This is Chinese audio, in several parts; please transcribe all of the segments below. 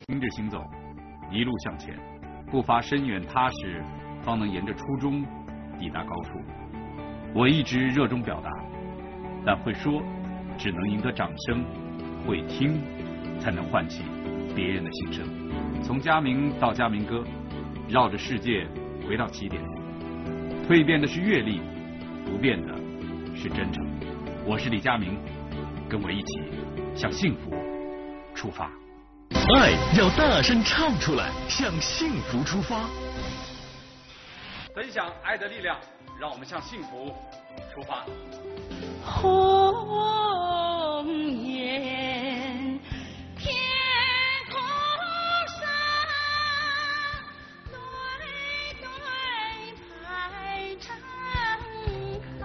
听着行走，一路向前，步伐深远踏实，方能沿着初衷抵达高处。我一直热衷表达，但会说只能赢得掌声，会听才能唤起别人的心声。从佳明到佳明哥，绕着世界回到起点，蜕变的是阅历，不变的是真诚。我是李佳明，跟我一起向幸福出发。 爱要大声唱出来，向幸福出发。 分享爱的力量，让我们向幸福出发。 红颜天空上，对对排成行。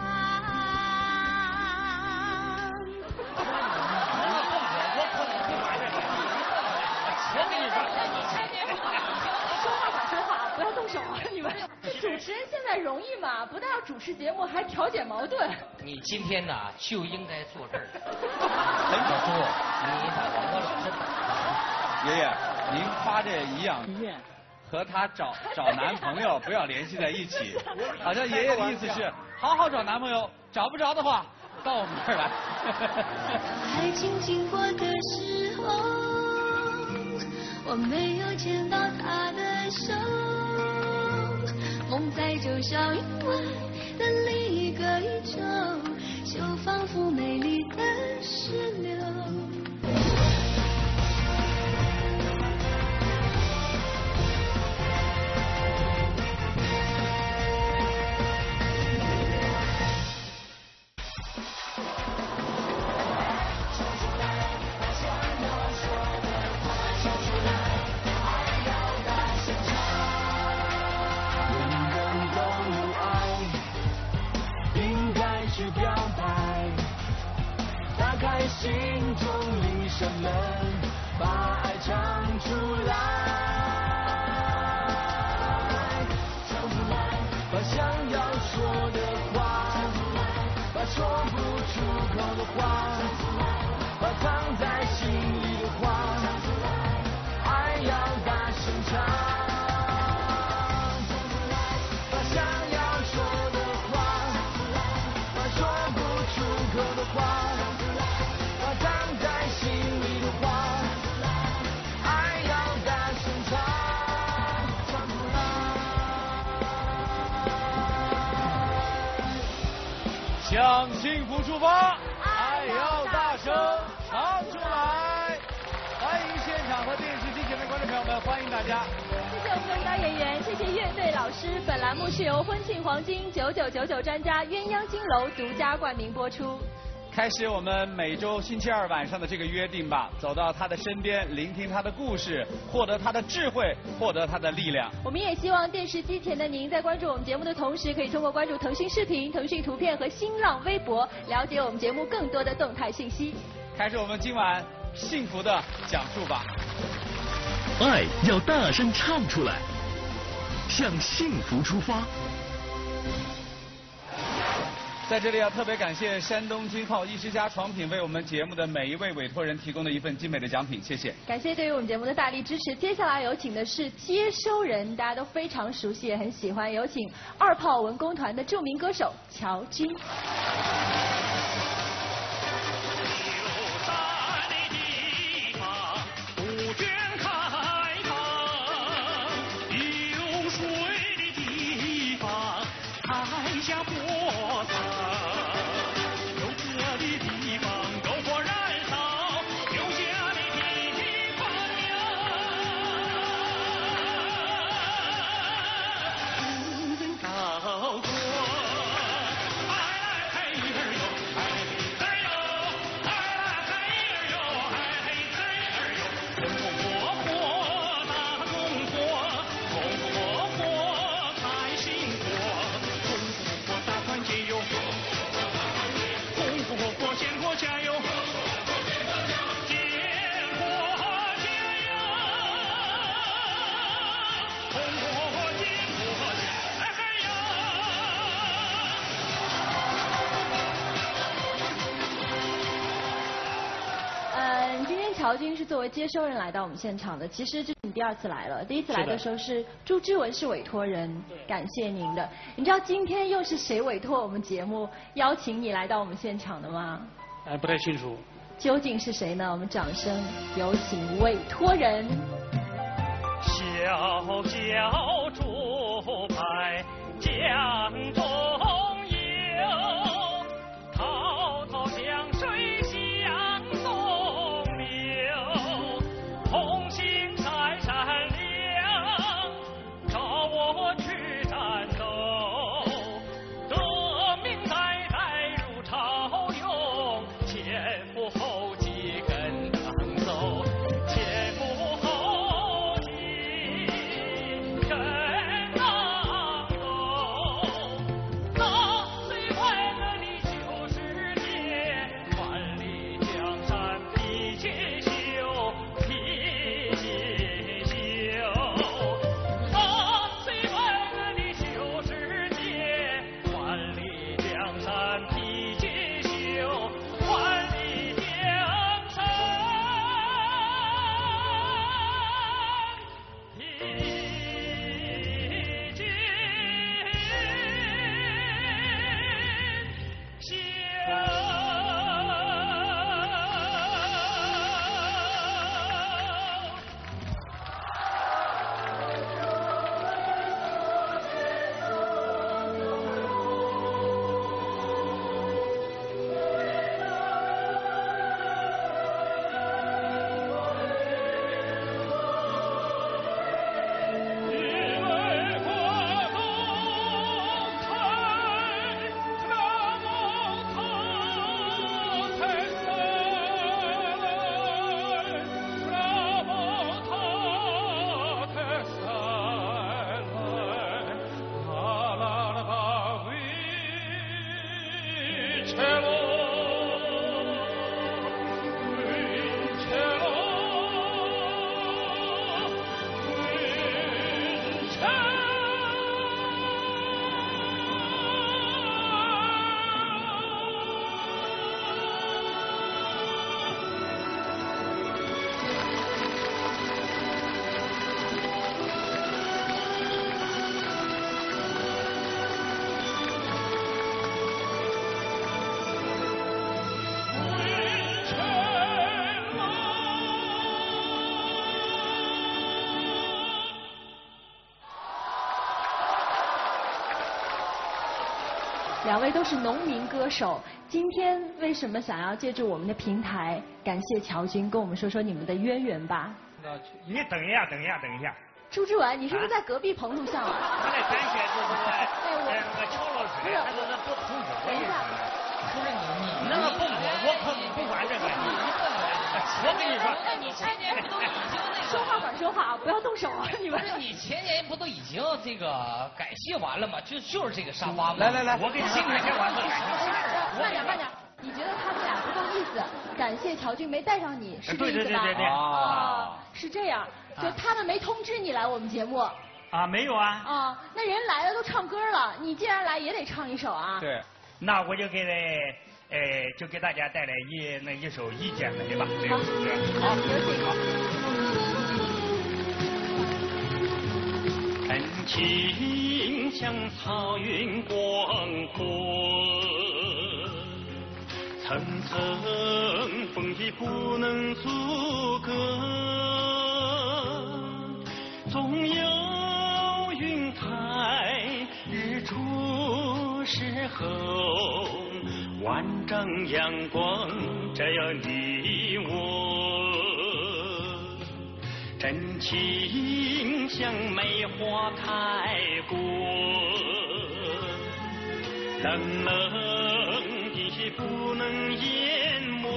不要动手啊！你们主持人现在容易吗？不但要主持节目，还调解矛盾。 你今天呢就应该坐这儿。 很小叔，你把王哥老师打了。 爷爷，您夸这一样，和他找男朋友不要联系在一起。好像爷爷的意思是好好找男朋友，找不着的话到我们这儿来。 爱情经过的时候，我没有牵到他的手，梦在九霄云外的另一个宇宙，就仿佛美丽的石榴。 心中铃声们，把爱唱出来，唱出来，把想要说的话，把说不出口的话，把藏在心里的话，爱要大声唱，把想要说的话，把说不出口的话。 向幸福出发，爱要大声唱出来！欢迎现场和电视机前的观众朋友们，欢迎大家！ 谢谢我们的小演员，谢谢乐队老师。本栏目是由婚庆黄金9999专家鸳鸯金楼独家冠名播出。 开始我们每周星期二晚上的这个约定吧，走到他的身边，聆听他的故事，获得他的智慧，获得他的力量。 我们也希望电视机前的您在关注我们节目的同时，可以通过关注腾讯视频、腾讯图片和新浪微博，了解我们节目更多的动态信息。 开始我们今晚幸福的讲述吧。 爱要大声唱出来，向幸福出发。 在这里要特别感谢山东金浩衣食家床品为我们节目的每一位委托人提供的一份精美的奖品，谢谢。 感谢对于我们节目的大力支持。接下来有请的是接收人，大家都非常熟悉也很喜欢，有请二炮文工团的著名歌手乔军。 乔军是作为接收人来到我们现场的，其实这是你第2次来了，第1次来的时候是朱之文是委托人，感谢您的。你知道今天又是谁委托我们节目邀请你来到我们现场的吗？ 不太清楚。 究竟是谁呢？我们掌声有请委托人。 小小竹排江中游，滔滔江水向东流，同心闪闪亮，召我去战斗，革命代代如潮涌，前赴后继跟党走，前赴后继跟党走，那最快乐的就是节，万里江山披锦绣，披锦绣，那最快乐的就是节，万里江山披锦绣，万里江山披锦绣。因为国梦开，那梦它才散，那梦它才散来，啦啦啦啦为切罗，为切罗。 2位都是农民歌手，今天为什么想要借助我们的平台感谢乔军，跟我们说说你们的渊源吧？ 你等一下，等一下，等一下。 朱之文，你是不是在隔壁棚录像啊？ 他在感谢就是我那个乔老师， 不是他就是不通过。 等一下， 不是你那个不管，我不管这个。我跟你说， 你前年不都已经那个说话管说话啊，不要动手啊，你们。 不是你前年不都已经这个感谢完了吗？就是这个沙发吗？ 来来来， 我给你新感谢完了。 慢点慢点，你觉得他们俩不够意思，感谢乔军没带上你，是这意思吧？ 对哦，是这样，就他们没通知你来我们节目。 啊，没有啊。 啊，那人来了都唱歌了，你既然来也得唱一首啊。 对。 那我就就给大家带来一首《一剪梅》吧。这好， 首歌。 好，有请。 真情像草云广阔，层层风雨不能阻隔，总有云台日出时候，万丈阳光照耀你我，真情像梅花开过，冷冷的不能淹没，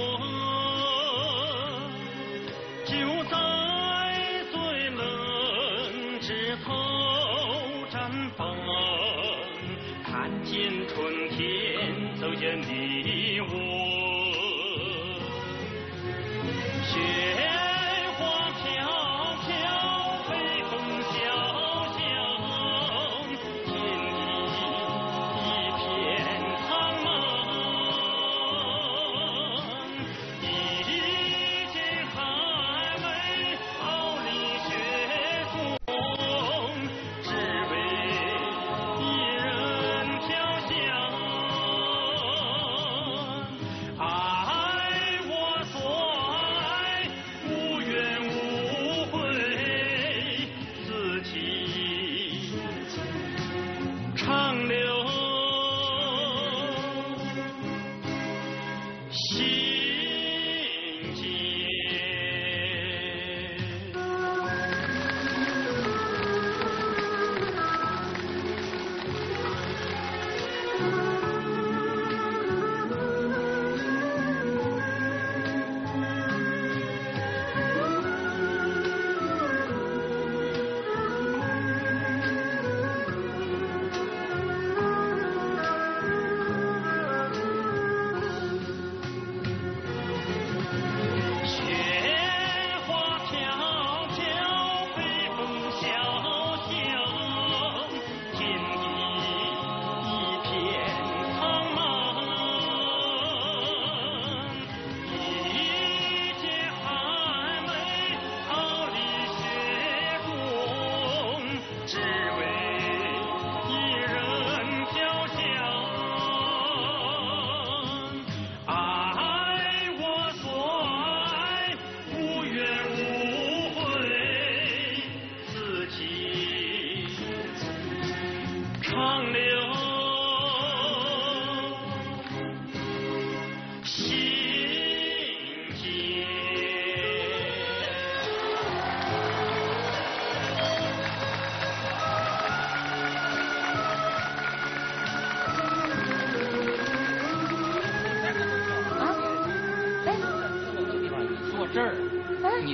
就在最冷之后绽放，看见春天走向你我，雪花飘飘，北风萧萧，天地一片苍茫，一剪寒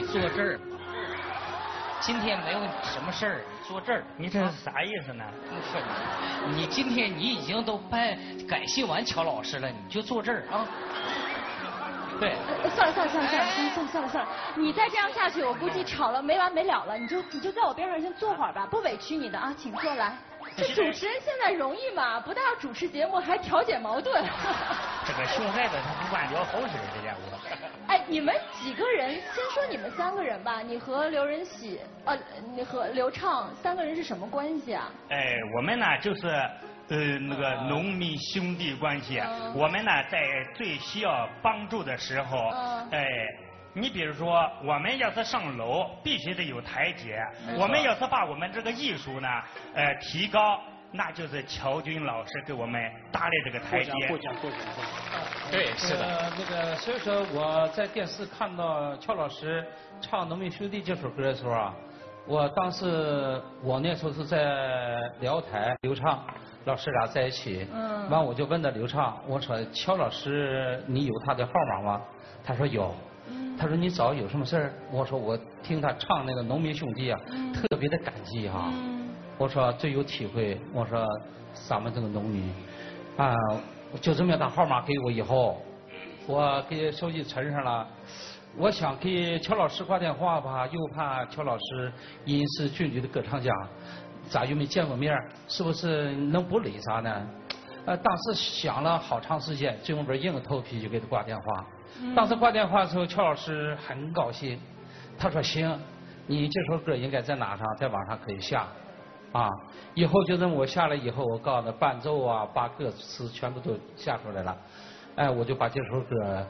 坐这儿。今天没有什么事儿，坐这儿。 你这是啥意思呢？ 你今天你已经都感谢完乔老师了，你就坐这儿啊。对。 算了，你再这样下去，我估计吵了没完没了了。你就在我边上先坐会儿吧，不委屈你的啊，请坐来。这主持人现在容易吗？不但要主持节目，还调解矛盾。 这个熊孩子他不管聊好事这家伙。 哎，你们几个人？先说你们3个人吧。你和刘仁喜，你和刘畅3个人是什么关系啊？ 哎，我们呢就是那个农民兄弟关系。我们呢在最需要帮助的时候，你比如说，我们要是上楼，必须得有台阶。我们要是把我们这个艺术呢，提高，那就是乔军老师给我们搭的这个台阶。 过奖。 对，是的。 那个，所以说我在电视看到乔老师唱《农民兄弟》这首歌的时候啊，我那时候是在辽台，刘畅老师俩在一起。完我就问到刘畅，我说乔老师你有他的号码吗？他说有。他说你找有什么事儿？我说我听他唱那个《农民兄弟》啊，特别的感激哈。我说最有体会。我说咱们这个农民啊，就这么样，打号码给我以后，我给手机存上了。我想给乔老师挂电话吧，又怕乔老师因是军旅的歌唱家，咱又没见过面，是不是能不理啥呢？当时想了好长时间，最后边硬着头皮就给他挂电话。当时挂电话的时候，乔老师很高兴，他说行，你这首歌应该在哪上，在网上可以下，啊，以后就这么我下来以后，我告诉他伴奏啊，把歌词全部都下出来了，哎，我就把这首歌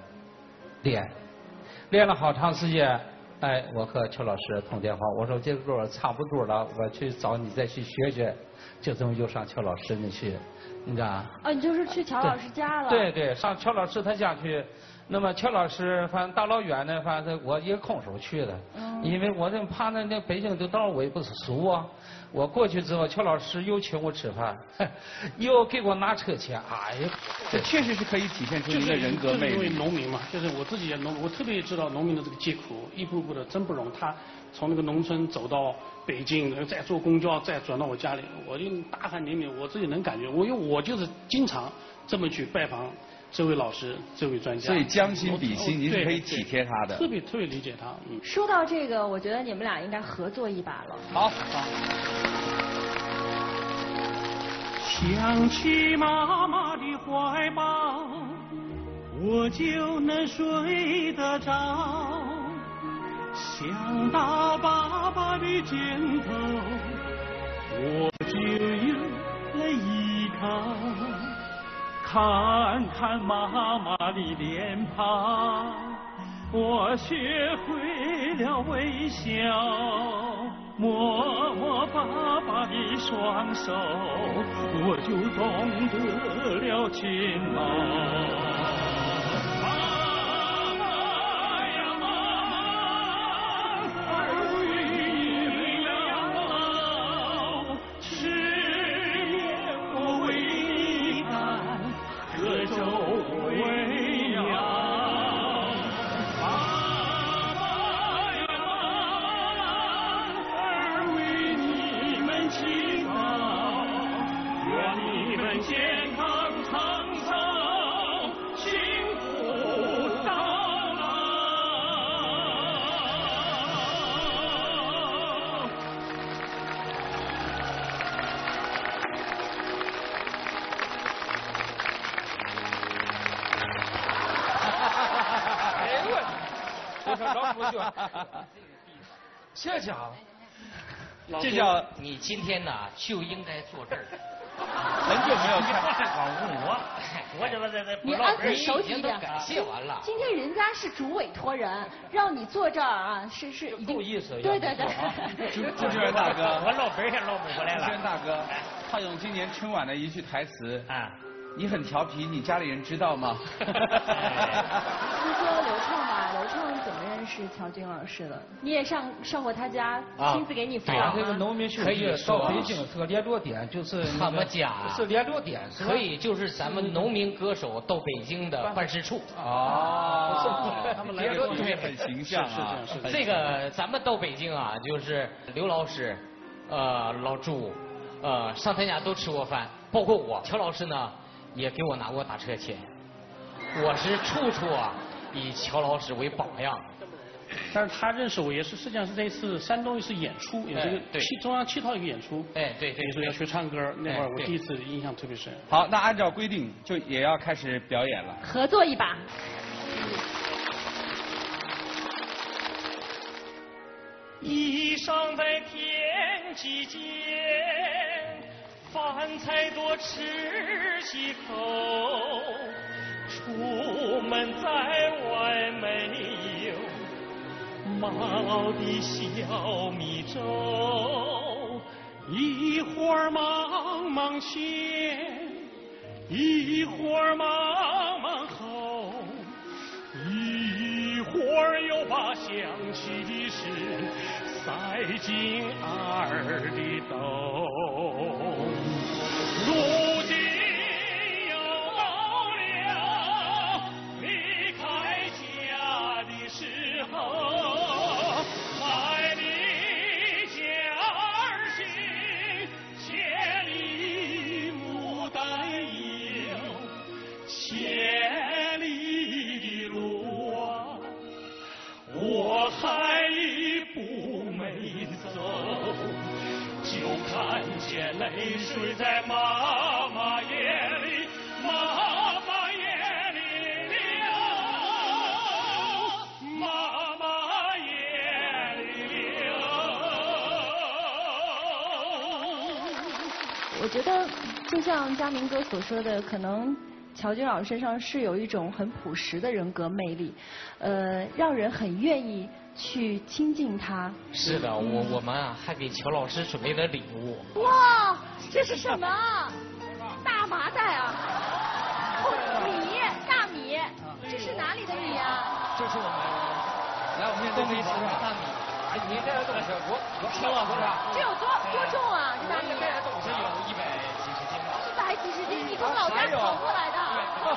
练了好长时间，哎，我和乔老师通电话，我说这个歌差不多了，我去找你再去学学，就这么又上乔老师那去，你知道啊？ 你就是去乔老师家了？ 对，上乔老师他家去。那么乔老师反正大老远的，反正我也空手去的，因为我这怕那北京这道我也不是熟啊。我过去之后，乔老师又请我吃饭，又给我拿车钱，哎呀， 这确实是可以体现出您的人格魅力。 因为农民嘛，就是我自己也农民，我特别知道农民的这个疾苦，一步步的真不容易。他从那个农村走到北京，再坐公交，再转到我家里，我就大汗淋漓，我自己能感觉，我就是经常这么去拜访这位老师，这位专家， 所以将心比心，您是可以体贴他的， 特别理解他。 说到这个，我觉得你们俩应该合作一把了。 好。 想起妈妈的怀抱，我就能睡得着；想到爸爸的肩头，我就有了依靠。看看妈妈的脸庞，我学会了微笑，摸摸爸爸的双手，我就懂得了勤劳。 这家伙， 这叫你今天呢就应该坐这儿。 很久没有看我这个你安分守己一点。 感谢完了。 今天人家是主委托人，让你坐这儿啊，是够意思。 对。 主持人大哥， 我老本也捞不回来了。 主持人大哥，浩勇今年春晚的一句台词啊，你很调皮，你家里人知道吗？ 听说刘畅吧，刘创怎么认识乔军老师的？你也上过他家，亲自给你辅对导吗？ 这个农民兄弟到北京是个联络点，就是他们家是联络点， 可以就是咱们农民歌手到北京的办事处。 他们来的对很形象啊。 是这个咱们到北京啊，就是刘老师，老朱，上他家都吃过饭，包括我。乔老师呢，也给我拿过打车钱。我是处处啊以乔老师为榜样。 但是他认识我也是，实际上是这一次山东一次演出，也是个中央7套一个演出。 对。 你说要学唱歌，那会儿我第一次印象特别深。 好，那按照规定就也要开始表演了。 合作一把。 衣裳在天际间，饭菜多吃几口。出门在外没有马熬的小米粥，一会儿忙忙前，一会儿忙忙后，一会儿又把想起的事塞进耳里兜。如今又到了离开家的时候，百里家儿行，千里牡丹有，千里的路啊，我还一步没走，就看见泪水在妈妈眼里，妈妈眼里流，妈妈眼里流。 我觉得就像佳明哥所说的，可能乔军老师身上是有一种很朴实的人格魅力，让人很愿意去亲近他。 是的，我们啊还给乔老师准备了礼物。 哇，这是什么？大麻袋啊！米，大米，这是哪里的米啊？ 这是我们来，我们先一起大米。 你带了多少？我乔老师， 这有多重啊？这大米？ 这有100几十斤吧。 100几十斤，你从老家跑过来的？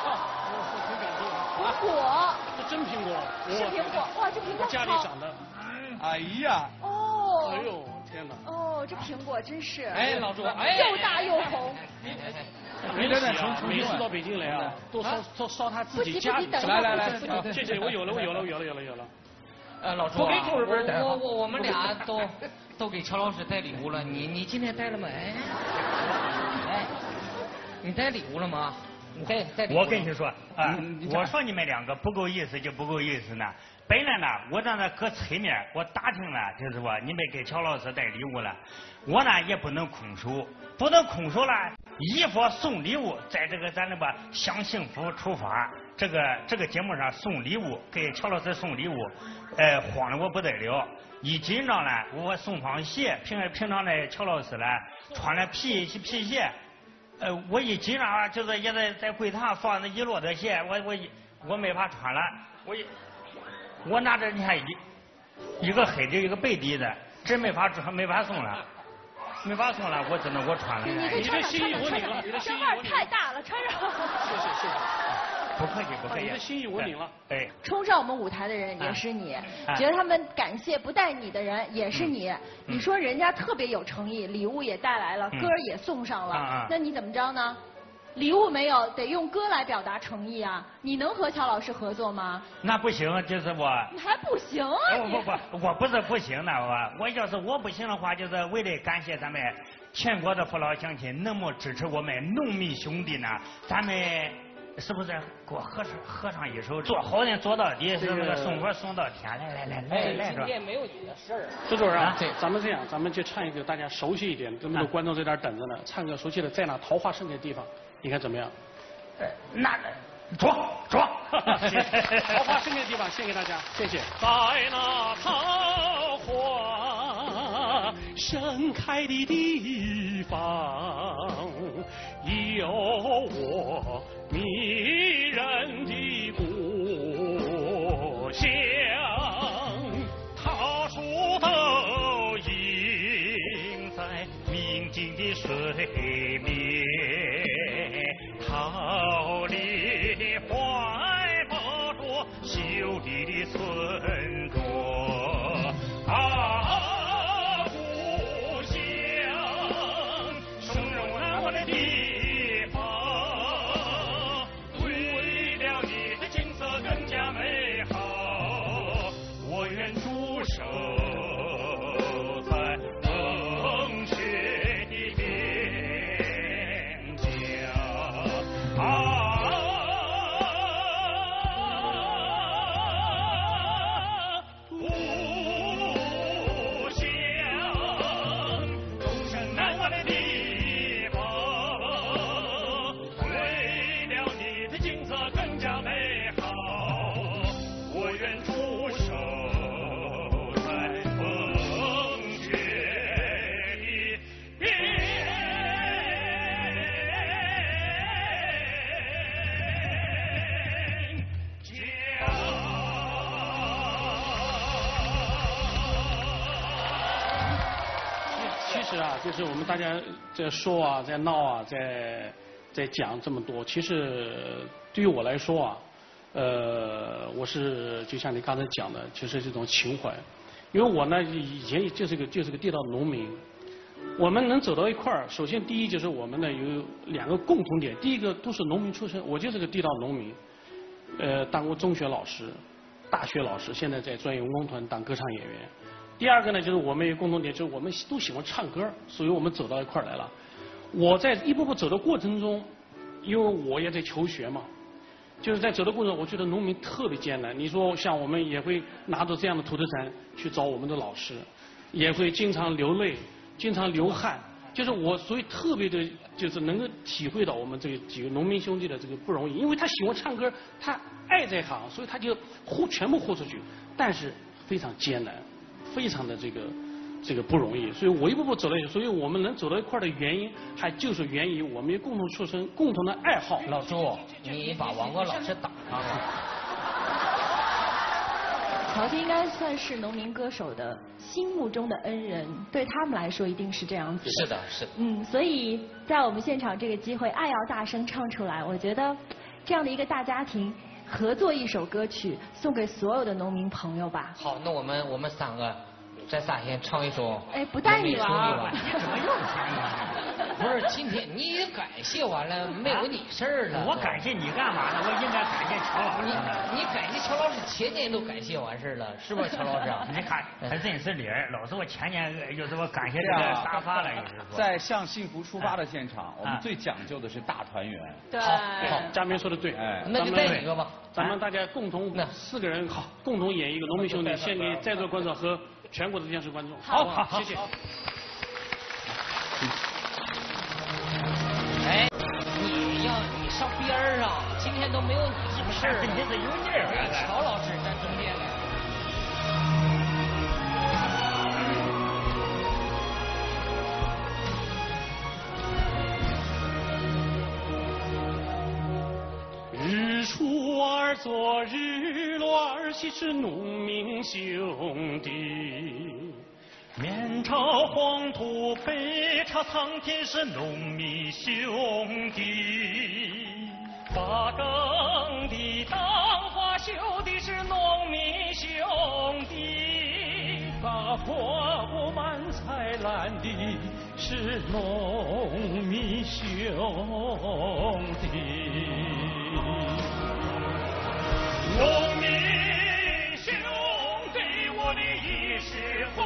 苹果， 这真苹果， 是苹果，哇，这苹果家里长的。 哎呀， 哦， 哎呦，天哪！ 哦，这苹果真是， 哎，老朱，哎， 又大又红。 没事啊，每次到北京来啊，都烧他自己家里。 来， 谢谢，我有了。 老朱啊，我们俩都给乔老师带礼物了，你今天带了没？哎，你带礼物了吗？你带礼物了吗？ 我跟你说啊，我说你们两个不够意思就不够意思呢。本来呢，我在那搁侧面，我打听了，就是说你们给乔老师带礼物了，我呢也不能空手，了，一方送礼物，在这个咱那个享幸福出发这个节目上送礼物，给乔老师送礼物，慌得我不得了，一紧张呢，我送双鞋，平常呢乔老师呢穿了皮鞋，我一紧张啊，就是也在柜台放那一摞的鞋，我没法穿了，我拿着你看一个黑的，一个白底的，真没法送了，我只能我穿了。 你的心意我领了， 这腕太大了，穿上。 谢谢。 不客气。 你的心意我领了。 哎， 冲上我们舞台的人也是你，觉得他们感谢不带你的人也是你。你说人家特别有诚意，礼物也带来了，歌也送上了，那你怎么着呢？礼物没有，得用歌来表达诚意啊！你能和乔老师合作吗？ 那不行，就是我。 你还不行啊？ 我不是不行的，我要是我不行的话，就是为了感谢咱们全国的父老乡亲那么支持我们农民兄弟呢，咱们是不是给我合上一首？做好人做到底，是不是送歌送到天？来， 今天没有你的事儿。 周主任啊，咱们这样，咱们就唱一个大家熟悉一点，这么多观众在这儿等着呢，唱个熟悉的，在那桃花盛开的地方。你看怎么样？ 那装。 桃花盛开的地方献给大家，谢谢。 在那桃花盛开的地方，有我迷人的故乡。 的水面，逃离怀抱着秀丽的村落。啊，故乡，生荣安稳的地方，为了你的景色更加美好，我愿驻守在风雪的边疆。故乡，终生难忘的地方，为了你的景色更加美好，我愿驻守在风雪的边其实啊，就是我们大家在说啊，在闹啊，在讲这么多，其实对于我来说啊，我是就像你刚才讲的，就是这种情怀。因为我呢以前就是个地道农民，我们能走到一块儿，首先第一就是我们呢有2个共同点，第一个都是农民出身，我就是个地道农民，当过中学老师、大学老师，现在在专业文工团当歌唱演员。第二个呢，就是我们有共同点，就是我们都喜欢唱歌，所以我们走到一块儿来了。我在一步步走的过程中，因为我也在求学嘛，就是在走的过程中，我觉得农民特别艰难。你说像我们也会拿着这样的土特产去找我们的老师，也会经常流泪，经常流汗。就是我所以特别的，就是能够体会到我们这几个农民兄弟的这个不容易，因为他喜欢唱歌，他爱这行，所以他就全部豁出去，但是非常艰难。非常的这个不容易，所以我一步步走到一起，所以我们能走到一块的原因，还就是源于我们有共同出身、共同的爱好。 老朱，你把王哥老师打上了。 曹杰应该算是农民歌手的心目中的恩人，对他们来说一定是这样子的。 是的，是的。 所以在我们现场这个机会，爱要大声唱出来。我觉得这样的一个大家庭。合作一首歌曲，送给所有的农民朋友吧。 好，那我们3个在撒先唱一首。 哎，不带你了。 怎么又唱了？ 不是，今天你也感谢完了，没有你事儿了。 我感谢你干嘛呢？我应该感谢乔老师。 你感谢乔老师，前年都感谢完事儿了，是不是乔老师？ 你看，还真是理儿。老师，我前年就是我感谢这个沙发了，有时候。 在向幸福出发的现场，我们最讲究的是大团圆。 对。 好，嘉宾说的对。 哎， 那就带一个吧。 咱们大家共同4个人好，共同演一个农民兄弟，献给在座观众和全国的电视观众。好，谢谢。 哎，你上边上，今天都没有你什么事儿。 你这有劲儿。 乔老师站中间来。 日出而作，日落而息，是农民兄弟。 面朝黄土背朝苍天，是农民兄弟。把耕地当花绣的是农民兄弟。 把花布满菜篮的是农民兄弟。 农民兄弟，我的衣食父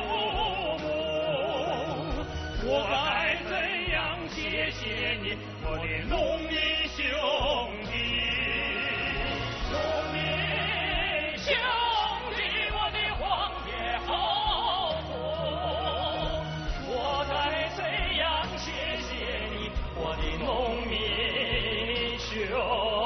母，我该怎样谢谢你，我的农民兄弟？农民兄弟，我的荒野好土，我该怎样谢谢你，我的农民兄？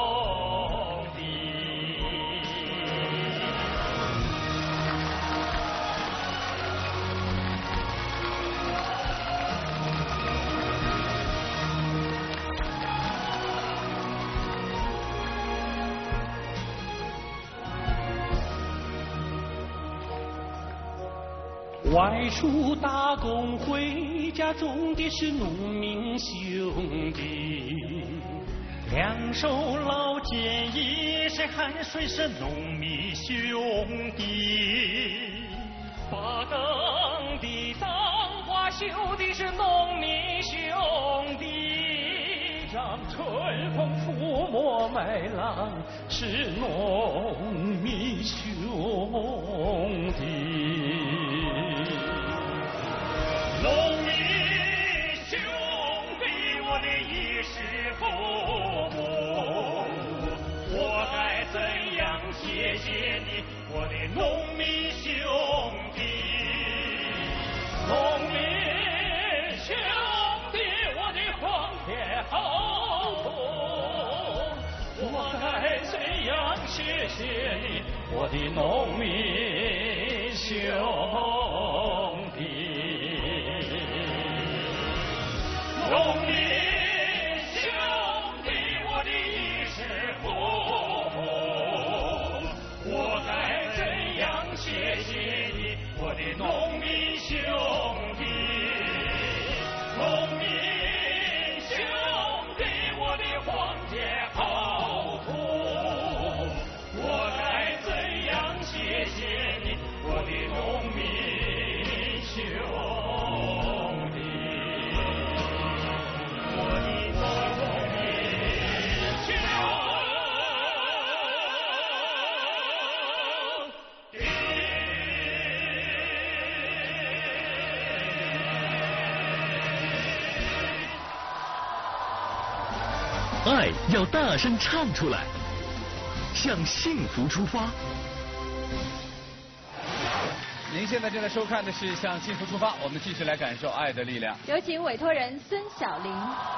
外出打工回家种的是农民兄弟， 两手老茧一身汗水是农民兄弟， 把耕的脏花修的是农民兄弟， 让春风抚摸麦浪是农民兄弟，农民兄弟，我的衣食父母，我该怎样谢谢你，我的农民兄弟，农民兄弟，我的黄天好土，我该怎样谢谢你，我的农民兄弟。农民兄弟，我的衣食父母，我该怎样谢谢你，我的农民兄弟，农民兄弟，我的黄天好土，我该怎样谢谢你，我的农民兄弟。 爱要大声唱出来，向幸福出发。 您现在正在收看的是《向幸福出发》，我们继续来感受爱的力量。 有请委托人孙小玲。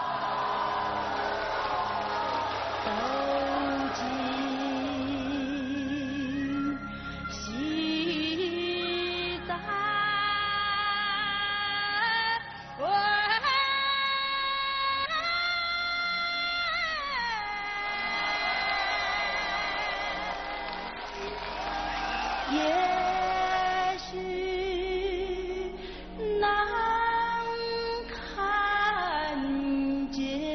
也许难看见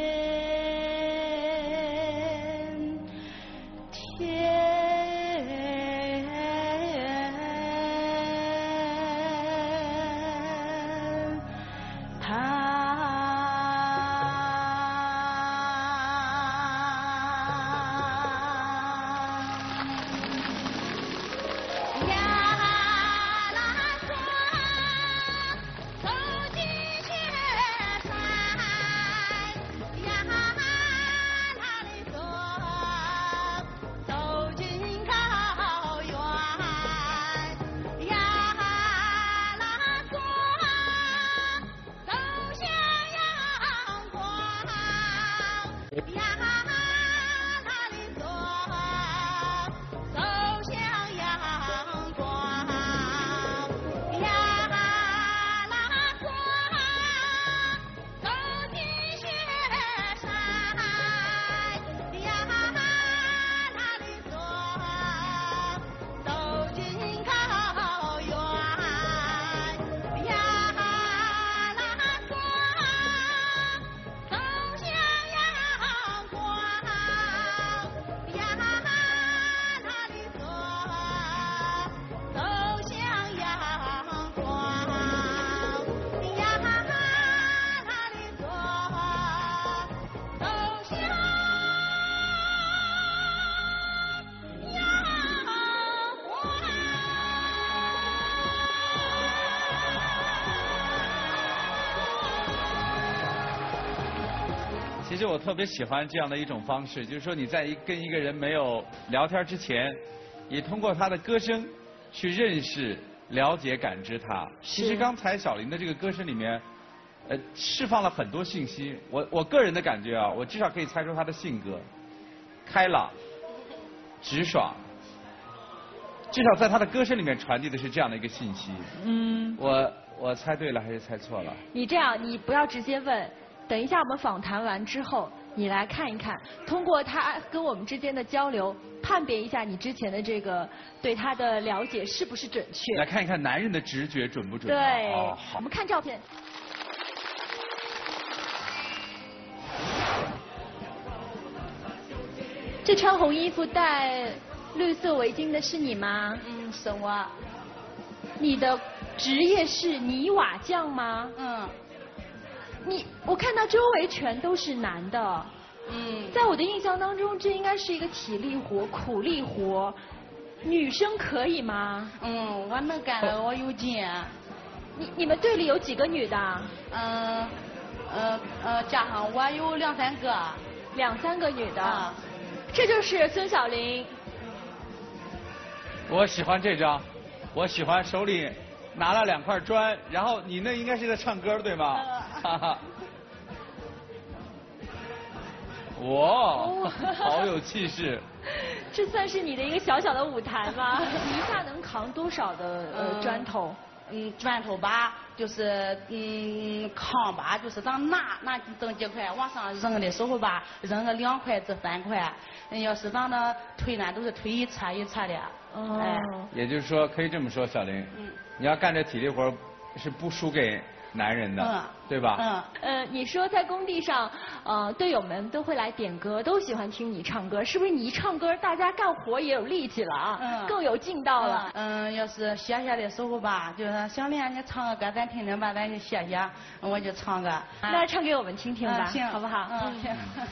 其实我特别喜欢这样的一种方式，就是说你在跟一个人没有聊天之前，也通过他的歌声去认识、了解、感知他。其实刚才小林的这个歌声里面，释放了很多信息。我个人的感觉啊，我至少可以猜出他的性格：开朗、直爽。至少在他的歌声里面传递的是这样的一个信息。我猜对了还是猜错了？ 你这样，你不要直接问。等一下，我们访谈完之后，你来看一看，通过他跟我们之间的交流，判别一下你之前的这个对他的了解是不是准确。 来看一看男人的直觉准不准？ 对， 哦，好。 我们看照片。 这穿红衣服戴绿色围巾的是你吗？ 嗯，是我。 你的职业是泥瓦匠吗？ 嗯。 我看到周围全都是男的。 嗯。 在我的印象当中，这应该是一个体力活、苦力活。女生可以吗？ 嗯，我能干的，我有劲。 你们队里有几个女的？ 加上我有2、3个。 2、3个女的。这就是孙小玲。 我喜欢这张，我喜欢手里拿了2块砖，然后你那应该是在唱歌对吗？哈哈。哇，好有气势。 这算是你的一个小小的舞台吗？你一下能扛多少的砖头？ 砖头吧，就是扛吧，就是当拿整几块往上扔的时候吧，扔个2块至3块。要是当那推呢，都是推一车一车的。哎。 也就是说，可以这么说，小玲，你要干这体力活是不输给男人的，对吧？ 你说在工地上，队友们都会来点歌，都喜欢听你唱歌，是不是？你一唱歌，大家干活也有力气了啊，更有劲道了。 要是歇歇的时候吧，就是小玲你唱个歌咱听听吧，咱就歇歇，我就唱个。 那唱给我们听听吧， 行， 好不好？ 行。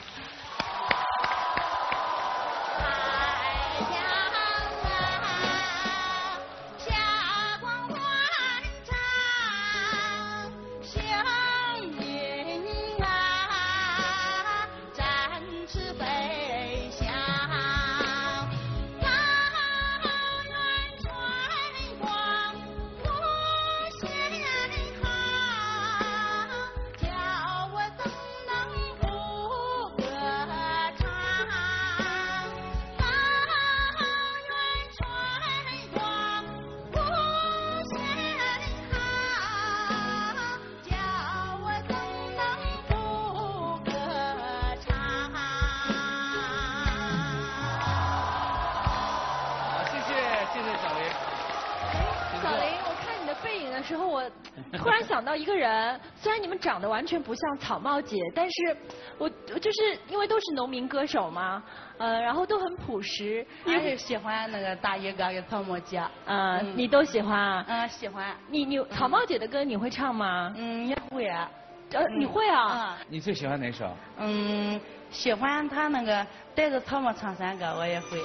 时候我突然想到一个人，虽然你们长得完全不像草帽姐，但是我就是因为都是农民歌手嘛，然后都很朴实。 我也喜欢那个大衣哥跟草帽姐。 你都喜欢啊？ 喜欢。 你草帽姐的歌你会唱吗？ 也会啊。 你会啊？ 你最喜欢哪首？ 喜欢他那个带着草帽唱山歌，我也会。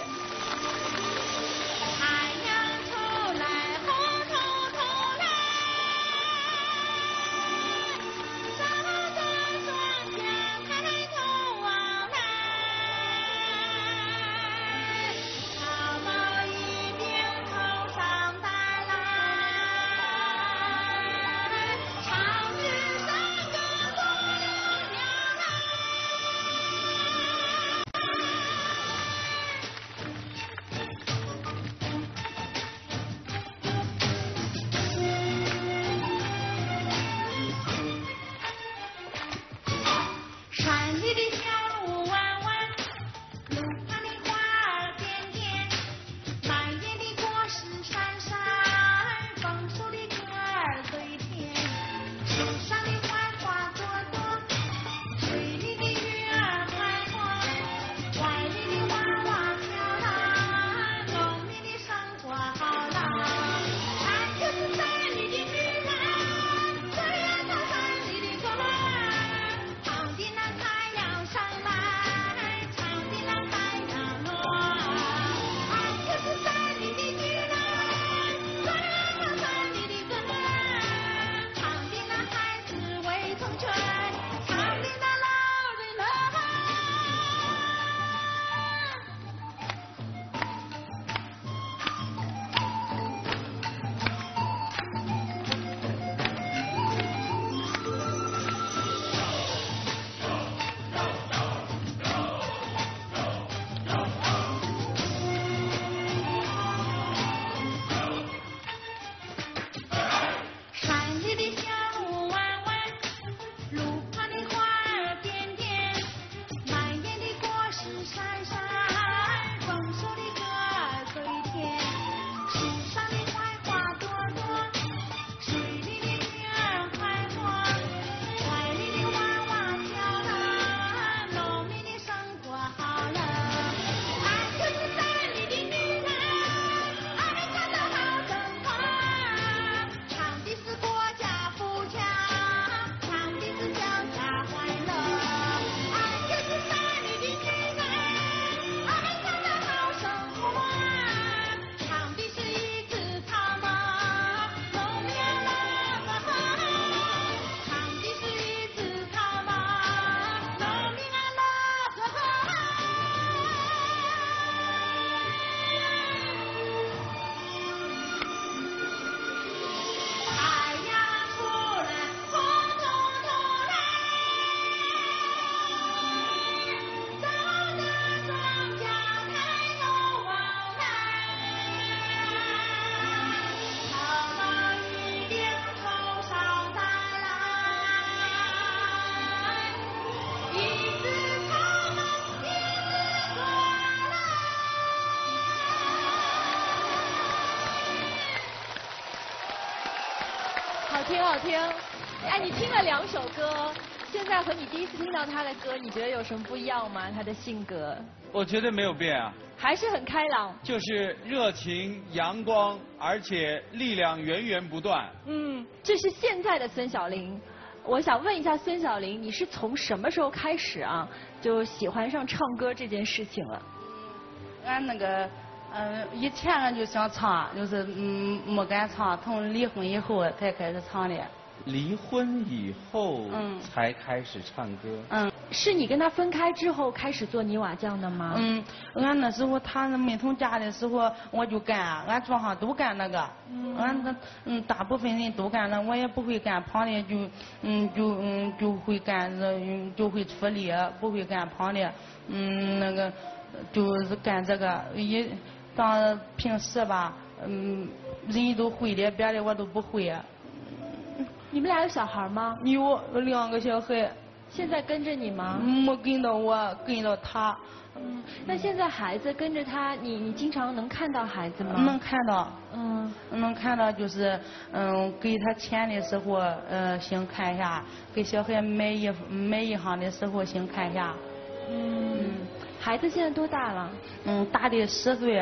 好听。哎，你听了2首歌，现在和你第一次听到他的歌，你觉得有什么不一样吗？他的性格？ 我觉得没有变啊。 还是很开朗。 就是热情、阳光，而且力量源源不断。 这是现在的孙小玲。我想问一下孙小玲，你是从什么时候开始啊，就喜欢上唱歌这件事情了？ 俺那个，以前俺就想唱，就是没敢唱，从离婚以后才开始唱的。 离婚以后才开始唱歌。 是你跟他分开之后开始做泥瓦匠的吗？ 俺那时候他没从家的时候我就干，俺庄上都干那个。俺大部分人都干了，我也不会干旁的，就会干就会处理，不会干旁的。那个就是干这个，也当平时吧，人都会的，别的我都不会。 你们俩有小孩吗？ 有2个小孩。 现在跟着你吗？ 没跟到我，跟到他。 那现在孩子跟着他，你经常能看到孩子吗？ 能看到。能看到就是给他钱的时候先看一下，给小孩买衣裳的时候先看一下。 孩子现在多大了？ 大的10岁，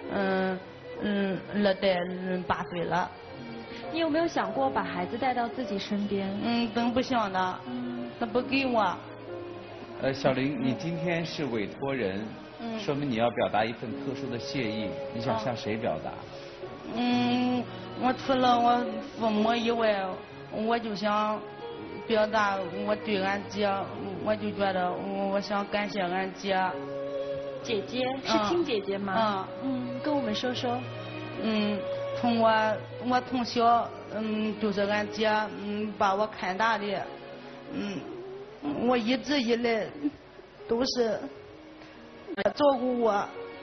二的8岁了。 你有没有想过把孩子带到自己身边？ 真不想的。他不给我。 小玲，你今天是委托人，说明你要表达一份特殊的谢意，你想向谁表达？ 我除了我父母以外，我就想表达我对俺姐，我就觉得我想感谢俺姐。 姐姐是亲姐姐吗？跟我们说说。 从我从小就是俺姐把我看大的。我一直以来都是照顾我。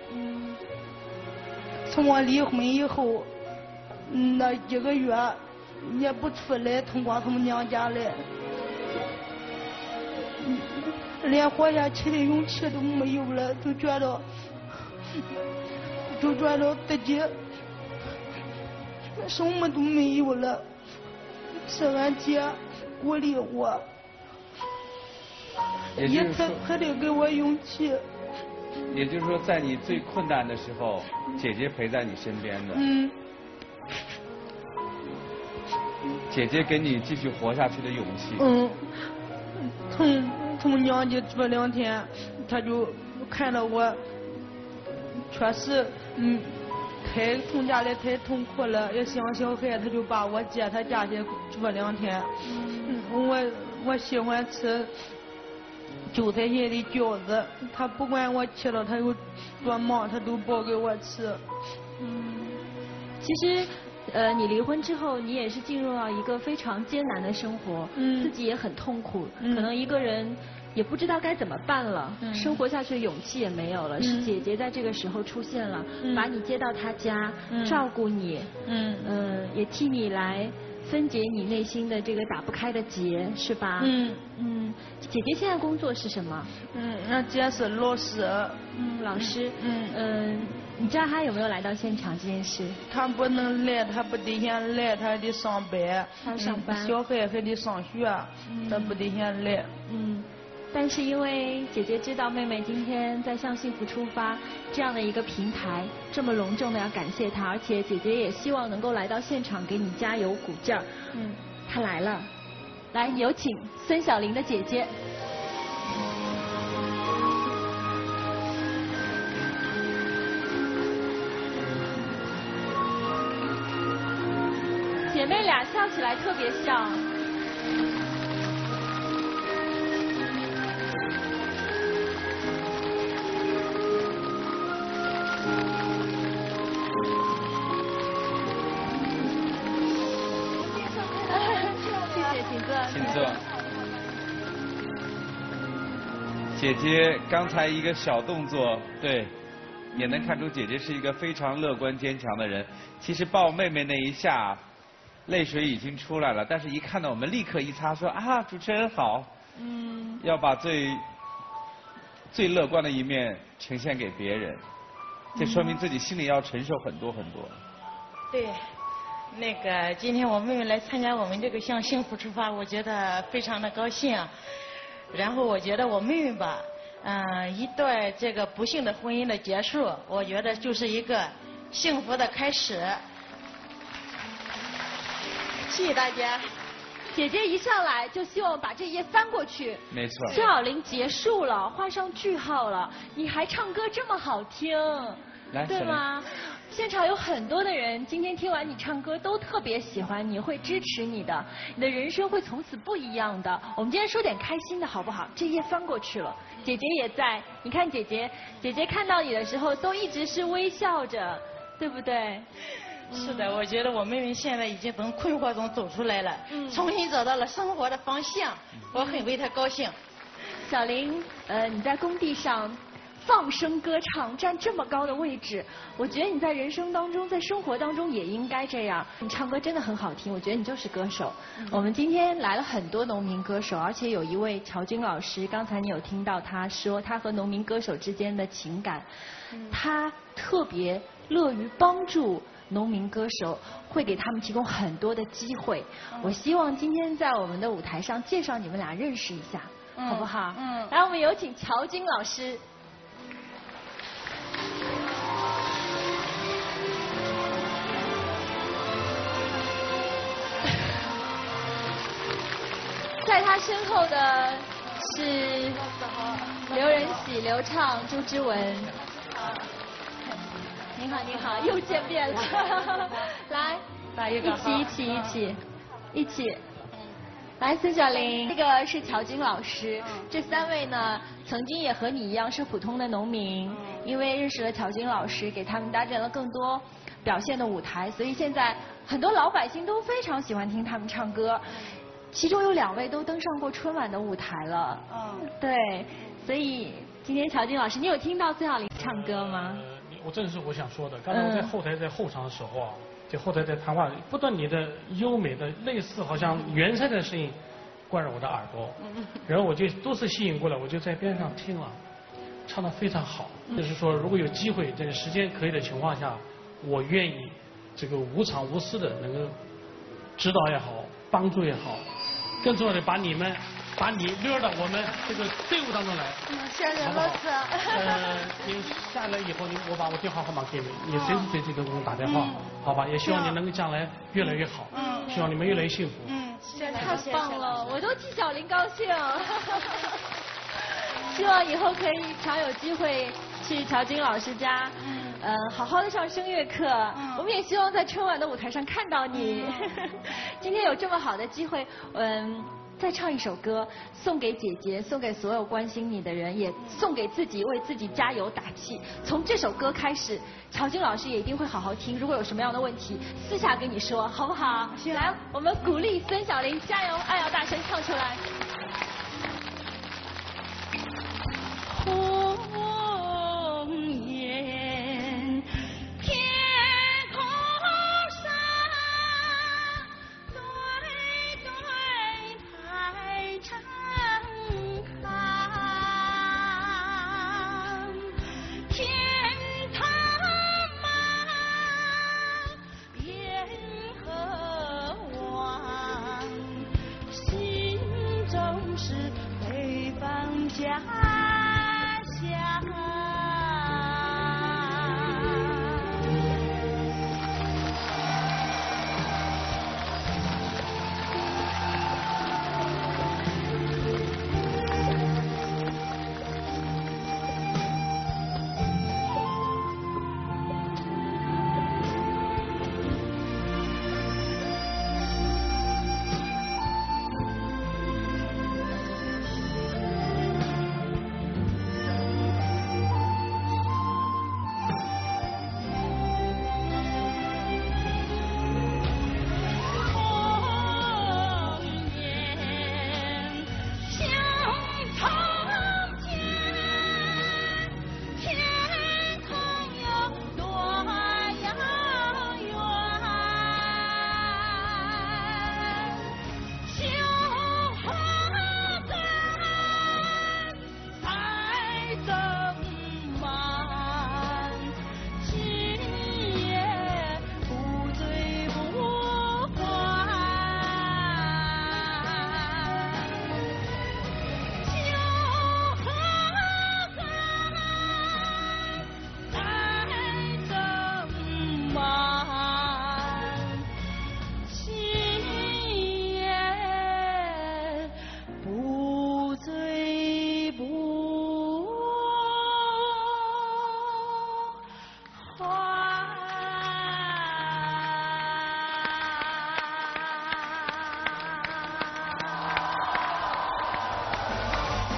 从我离婚以后，那1个月也不出来，光从娘家来，连活下去的勇气都没有了，就觉得自己什么都没有了，是俺姐鼓励我，也才得给我勇气。 也就是说，在你最困难的时候，姐姐陪在你身边的。姐姐给你继续活下去的勇气。 从娘家住2天，他就看到我确实太从家里太痛苦了，也想小孩，他就把我接他家去住2天。我喜欢吃韭菜馅的饺子，他不管我去了，他有多忙，他都包给我吃。 其实你离婚之后，你也是进入到一个非常艰难的生活，自己也很痛苦，可能一个人也不知道该怎么办了，生活下去的勇气也没有了。是姐姐在这个时候出现了，把你接到她家，照顾你，也替你来分解你内心的这个打不开的结，是吧？姐姐现在工作是什么？ 俺姐是老师。 老师。你知道他有没有来到现场这件事？ 他不能来，他不得闲来，他还得上班。 他上班。 小孩还得上学，他不得闲来。 但是因为姐姐知道妹妹今天在向幸福出发这样的一个平台，这么隆重的要感谢她，而且姐姐也希望能够来到现场给你加油鼓劲儿。她来了，来有请孙小玲的姐姐。姐妹俩笑起来特别像。 请坐。姐姐刚才一个小动作，对，也能看出姐姐是一个非常乐观坚强的人。其实抱妹妹那一下，泪水已经出来了，但是一看到我们立刻一擦，说啊，主持人好。要把最乐观的一面呈现给别人，这说明自己心里要承受很多很多。 对， 那个今天我妹妹来参加我们这个向幸福出发，我觉得非常的高兴。然后我觉得我妹妹吧，一段这个不幸的婚姻的结束，我觉得就是一个幸福的开始。谢谢大家。 姐姐一上来就希望把这页翻过去。 没错。 孙晓玲结束了，画上句号了，你还唱歌这么好听，对吗？现场有很多的人，今天听完你唱歌都特别喜欢你，会支持你的，你的人生会从此不一样的。我们今天说点开心的好不好？这页翻过去了，姐姐也在，你看姐姐看到你的时候都一直是微笑着，对不对？ 是的，我觉得我妹妹现在已经从困惑中走出来了，重新找到了生活的方向，我很为她高兴。 小玲，你在工地上放声歌唱，站这么高的位置，我觉得你在人生当中，在生活当中也应该这样。你唱歌真的很好听，我觉得你就是歌手。我们今天来了很多农民歌手，而且有一位乔军老师，刚才你有听到他说他和农民歌手之间的情感，他特别乐于帮助农民歌手，会给他们提供很多的机会。我希望今天在我们的舞台上介绍你们俩认识一下，好不好？来，我们有请乔军老师。在他身后的是刘仁喜、刘畅、朱之文。你好，你好，又见面了。来，一起。来，孙晓玲，这个是乔军老师。这三位呢，曾经也和你一样是普通的农民，因为认识了乔军老师，给他们搭建了更多表现的舞台，所以现在很多老百姓都非常喜欢听他们唱歌。其中有2位都登上过春晚的舞台了。对，所以今天乔军老师，你有听到孙晓玲唱歌吗？ 我正是我想说的。刚才我在后台在后场的时候啊，就后台在谈话，不断你的优美的类似好像原声的声音灌入我的耳朵，然后我就都是吸引过来，我就在边上听了，唱得非常好。就是说，如果有机会，这个时间可以的情况下，我愿意这个无偿无私的能够指导也好，帮助也好，更重要的把你溜到我们这个队伍当中来。 谢谢罗子。 你下来以后，我把我电话号码给你，你随时随地都给我打电话，好吧？也希望你能够将来越来越好，希望你们越来越幸福。 太棒了，我都替小玲高兴。希望以后可以常有机会去乔军老师家，好好的上声乐课。我们也希望在春晚的舞台上看到你。今天有这么好的机会，再唱一首歌，送给姐姐，送给所有关心你的人，也送给自己，为自己加油打气。从这首歌开始，乔军老师也一定会好好听。如果有什么样的问题，私下跟你说，好不好？来，我们鼓励孙晓玲加油，爱要大声唱出来。 红颜天空上，对对排成行，天堂茫，烟河望，心中是北方家。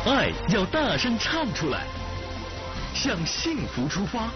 爱要大声唱出来，向幸福出发。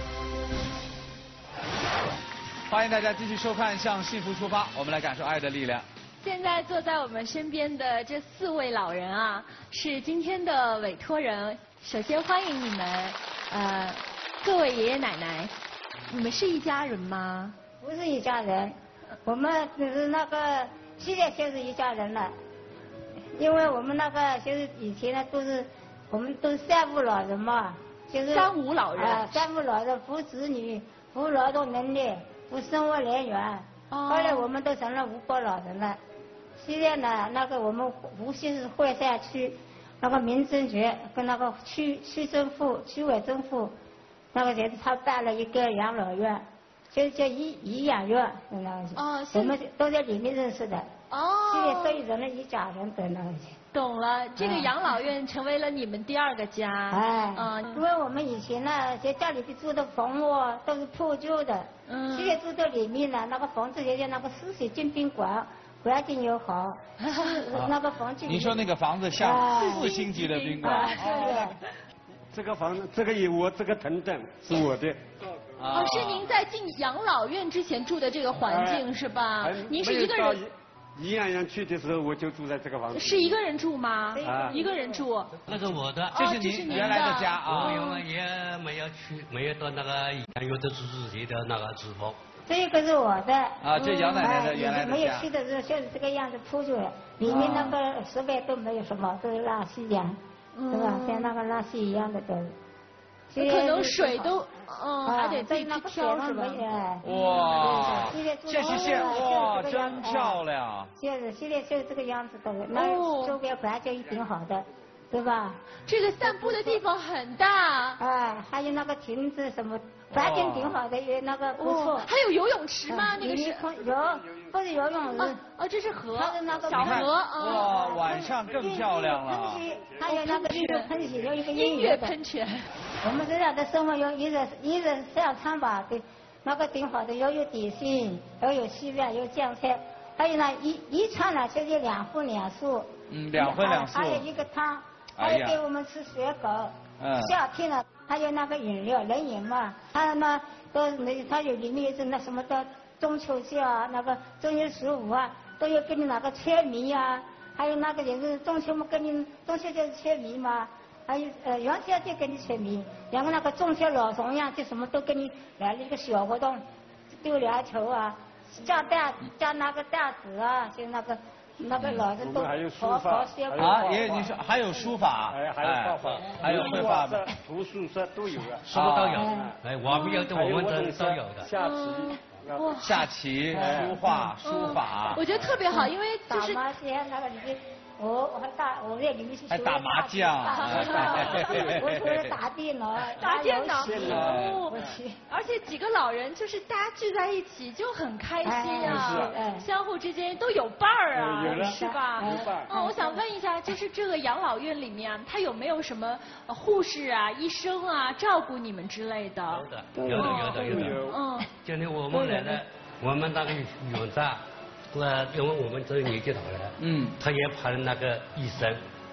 欢迎大家继续收看《向幸福出发》，我们来感受爱的力量。 现在坐在我们身边的这4位老人啊，是今天的委托人。首先欢迎你们，各位爷爷奶奶，你们是一家人吗？ 不是一家人，我们只是那个现在就是一家人了，因为我们那个就是以前呢我们都是3无老人嘛，就是 3无老人 ，3无老人扶子女，扶劳动能力，扶生活来源。后来我们都成了无国老人了。现在呢，那个我们无锡市惠山区那个民政局跟那个区委政府，那个就是他办了一个养老院，就是叫颐养院，那个我们都在里面认识的。现在所有人了一家人的那个。 懂了，这个养老院成为了你们第2个家。 因为我们以前呢，在家里边住的房屋都是破旧的，现在住在里面呢，那个房子也叫那个4水晶宾馆，环境又好，那个房间。 你说那个房子像4星级的宾馆？ 这个房子，这个我这个藤凳是我的。 是您在进养老院之前住的这个环境是吧？您是一个人。 颐养院去的时候，我就住在这个房子。 是一个人住吗？一个人住。 那是我的， 这是您原来的家啊。 因为也没有到那个颐养院的自己的那个住房。 这个是我的。 这姚奶奶的原来的家。 没有去的时候，像这个样子铺就了，里面那个设备都没有什么，都是垃圾一样，是吧？像那个垃圾一样的都是。 可能水都还得自己去挑是吧？ 哇，这是哇，真漂亮。 就是现在就是这个样子的，那周边环境也挺好的，对吧？ 这个散步的地方很大。 还有那个亭子什么，环境挺好的，也那个不错。 还有游泳池吗？那个是有，不是游泳池。 这是河， 小河。 哇，晚上更漂亮了。 还有那个音乐喷泉，有一个音乐喷泉。 我们这样的生活有一人3餐吧，对，那个挺好的，又有点心，又有稀饭，有酱菜，还有呢一餐呢就是2荤2素。 2荤2素。 还有一个汤，还有给我们吃水果。夏天呢，还有那个饮料冷饮嘛，还有呢它有里面是那什么的中秋节啊，那个正月15啊，都有给你那个切米啊，还有那个也是中秋嘛，给你中秋节是切米嘛。还有元宵节给你切米，然后那个中秋老重阳就什么都给你来了一个小活动，丢篮球啊，加那个蛋子啊，就那个老人都好些爷爷你说还有书法？ 还有画画， 还有绘画的， 图书社都有啊， 什么都有。我们有的我们都有的。 下棋、书画、书法。 我觉得特别好，因为就是打麻将那个里面。我在里面去还打麻将， 我打电脑， 打电脑， 我去。 而且几个老人就是大家聚在一起就很开心啊，相互之间都有伴儿啊，是吧？我想问一下，就是这个养老院里面，它有没有什么护士啊、医生啊照顾你们之类的？ 有的。今天我们来了，我们那个院长。因为我们这个年纪大了，他也派了那个医生、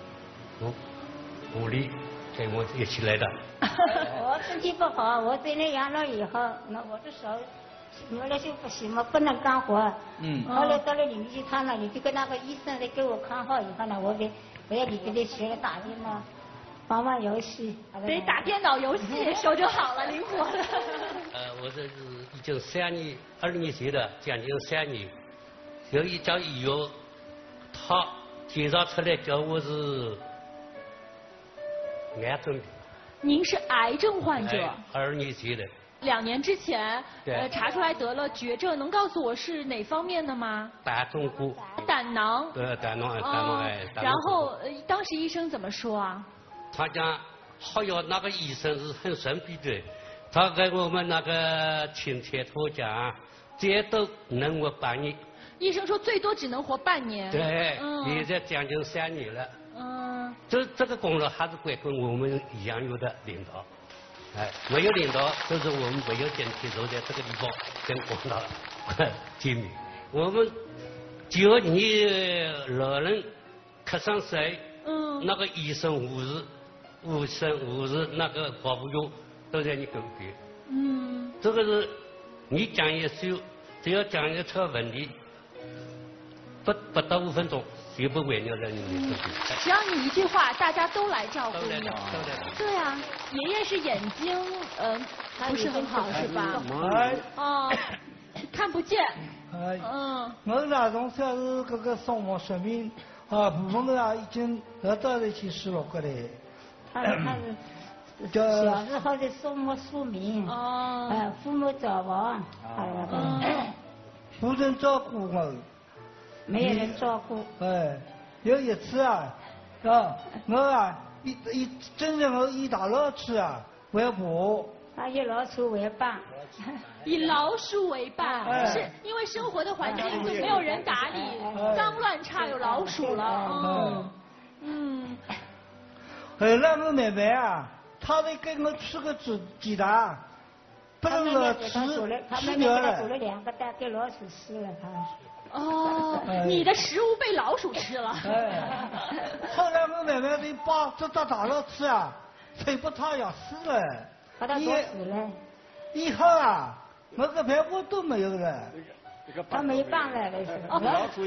护理跟我一起来的。 我身体不好，我在那养老以后，那我的手原来就不行嘛，不能干活。后来到了里面去看了，你就跟那个医生来给我看好以后呢，我在里边学了打电脑，玩游戏。 得打电脑游戏，手就好了，灵活了。 我这是已经2年级的，将近3年。有一家医院，他介绍出来叫我是癌症。 您是癌症患者 ？2年级的。 2年之前，查出来得了绝症，能告诉我是哪方面的吗？ 胆中骨。 胆囊。 对，胆囊癌。 然后当时医生怎么说啊？ 他讲，好像那个医生是很神秘的，他给我们那个亲切头讲，最多能活半年。 医生说最多只能活半年。 对，现在将近3年了。这个功劳还是归功我们颐养院的领导。没有领导，就是我们没有今天坐在这个地方跟广大见面。我们只要你老人瞌上睡， 那个医生、护士那个保护员都在你隔壁。这个是你讲一句，只要讲一个错问题，不到5分钟，绝不会留在你的隔壁。 只要你一句话，大家都来照顾你。对啊，爷爷是眼睛不是很好是吧？看不见。 我那从小是这个双目失明，部分的已经得到了去失落过来。 他是小时候的双目失明，父母早亡， 无人照顾我。 没有人照顾。 有一次我真正我以大老鼠为伴。 他以老鼠为伴。 以老鼠为伴，是因为生活的环境就没有人打理，脏乱差，有老鼠了。 后来我妹妹她在给我吃个鸡蛋，不能吃，吃掉了。 他煮了2个蛋给老鼠吃了， 你的食物被老鼠吃了。 后来我妹妹的把这大老鼠吹不它要死了。 把它毒死了。 以后我个排骨都没有了。 他没办了，那是。那个老鼠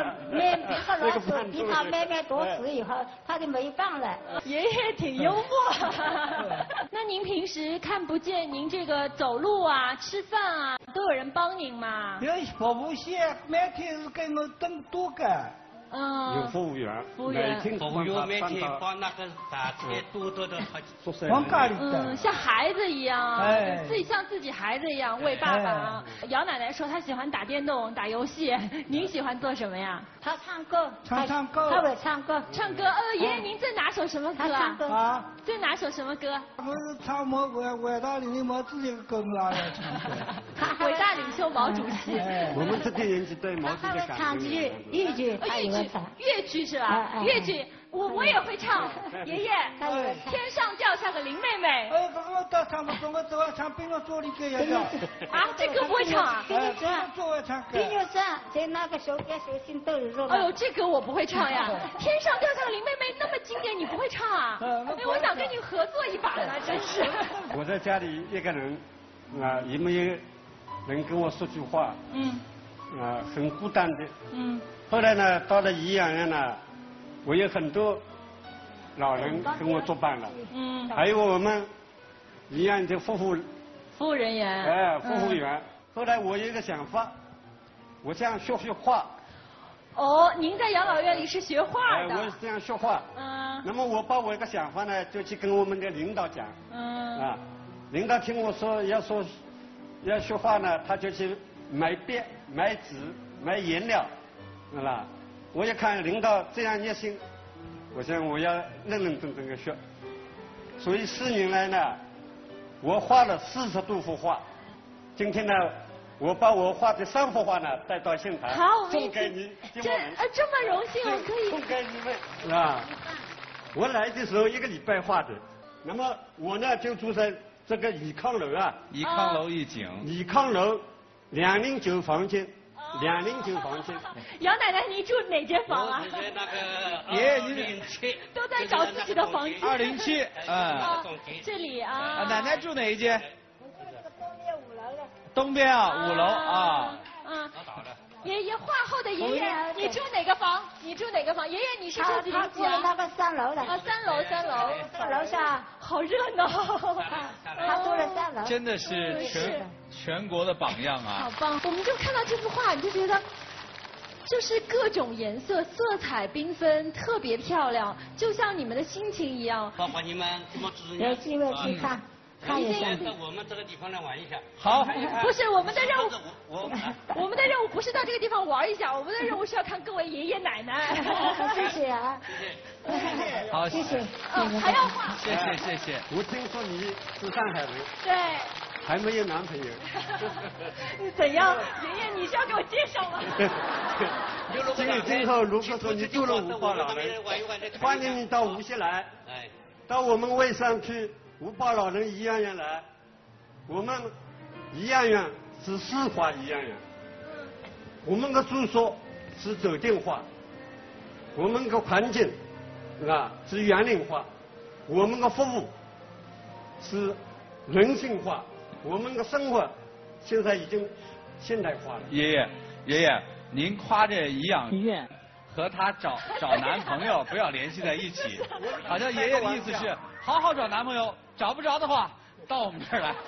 比他妹妹多死以后，他就没办了。 爷爷挺幽默。那您平时看不见，您这个走路吃饭都有人帮您吗？ 有保姆线，每天是给我等多个。 有服务员， 服务员每天把那个大菜多的往家里的， 像孩子一样，自己像自己孩子一样喂爸爸。姚奶奶说她喜欢打电动、打游戏，您喜欢做什么呀？ 她唱歌， 唱歌， 她会唱歌。 唱歌，爷爷您最拿手什么歌唱歌最拿手什么歌？ 我是唱伟大领袖毛主席的歌来唱的。伟大领袖毛主席。 我们这个年纪对毛主席感唱豫剧， 粤剧是吧？粤剧我也会唱。爷爷，天上掉下个林妹妹。 这个我倒唱不懂，我只会唱《冰乐座》里个呀。 这歌不会唱冰乐传，在那个手心都有肉。 哎呦，这歌我不会唱呀。天上掉下个林妹妹那么经典，你不会唱啊？我想跟你合作一把呢，真是。 我在家里一个人，也没有人跟我说句话。很孤单的。后来呢，到了颐养院呢，我有很多老人跟我作伴了。还有我们颐养院的服务人员。 服务员。后来我有一个想法，我想学画。 您在养老院里是学画的？ 我是这样学画。那么我把我一个想法呢，就去跟我们的领导讲。领导听我说要学画呢，他就去买笔、买纸、买颜料。我一看领导这样热心，我想我要认认真真的学。所以4年来呢，我画了40多幅画。今天呢，我把我画的3幅画呢带到现场，送给你。 这么荣幸，我可以送给你们。我来的时候1个礼拜画的，那么我呢就住在这个颐康楼颐康楼一景。 颐康楼209房间。209房间。 姚奶奶，你住哪间房啊？ 我住那个爷爷 207。 都在找自己的房间。 207。 这里奶奶住哪一间？东边5楼。 爷爷画后的爷爷，你住哪个房？爷爷，你是住几楼？ 他住那个3楼的。 3楼。 楼上好热闹。 他住了3楼。 真的是全国的榜样好棒！我们就看到这幅画，你就觉得就是各种颜色，色彩缤纷，特别漂亮，就像你们的心情一样。 包括你们怎么指有机会去看。 看一下，到我们这个地方来玩一下。 好， 不是我们的任务，我们的任务不是到这个地方玩一下，我们的任务是要看各位爷爷奶奶。 谢谢啊。 好， 谢谢。 还要画。 谢谢。 我听说你是上海人。 对。 还没有男朋友。 怎样？爷爷，你是要给我介绍吗？ 今后如果说你住了5报老人，欢迎你到无锡来，到我们卫上去。5报老人颐养院来，我们颐养院是4化颐养院，我们的住宿是酒店化，我们的环境是园林化，我们的服务是人性化，我们的生活现在已经现代化了。 爷爷，您夸这颐养院和他找男朋友不要联系在一起，好像爷爷的意思是好好找男朋友，找不着的话到我们这儿来。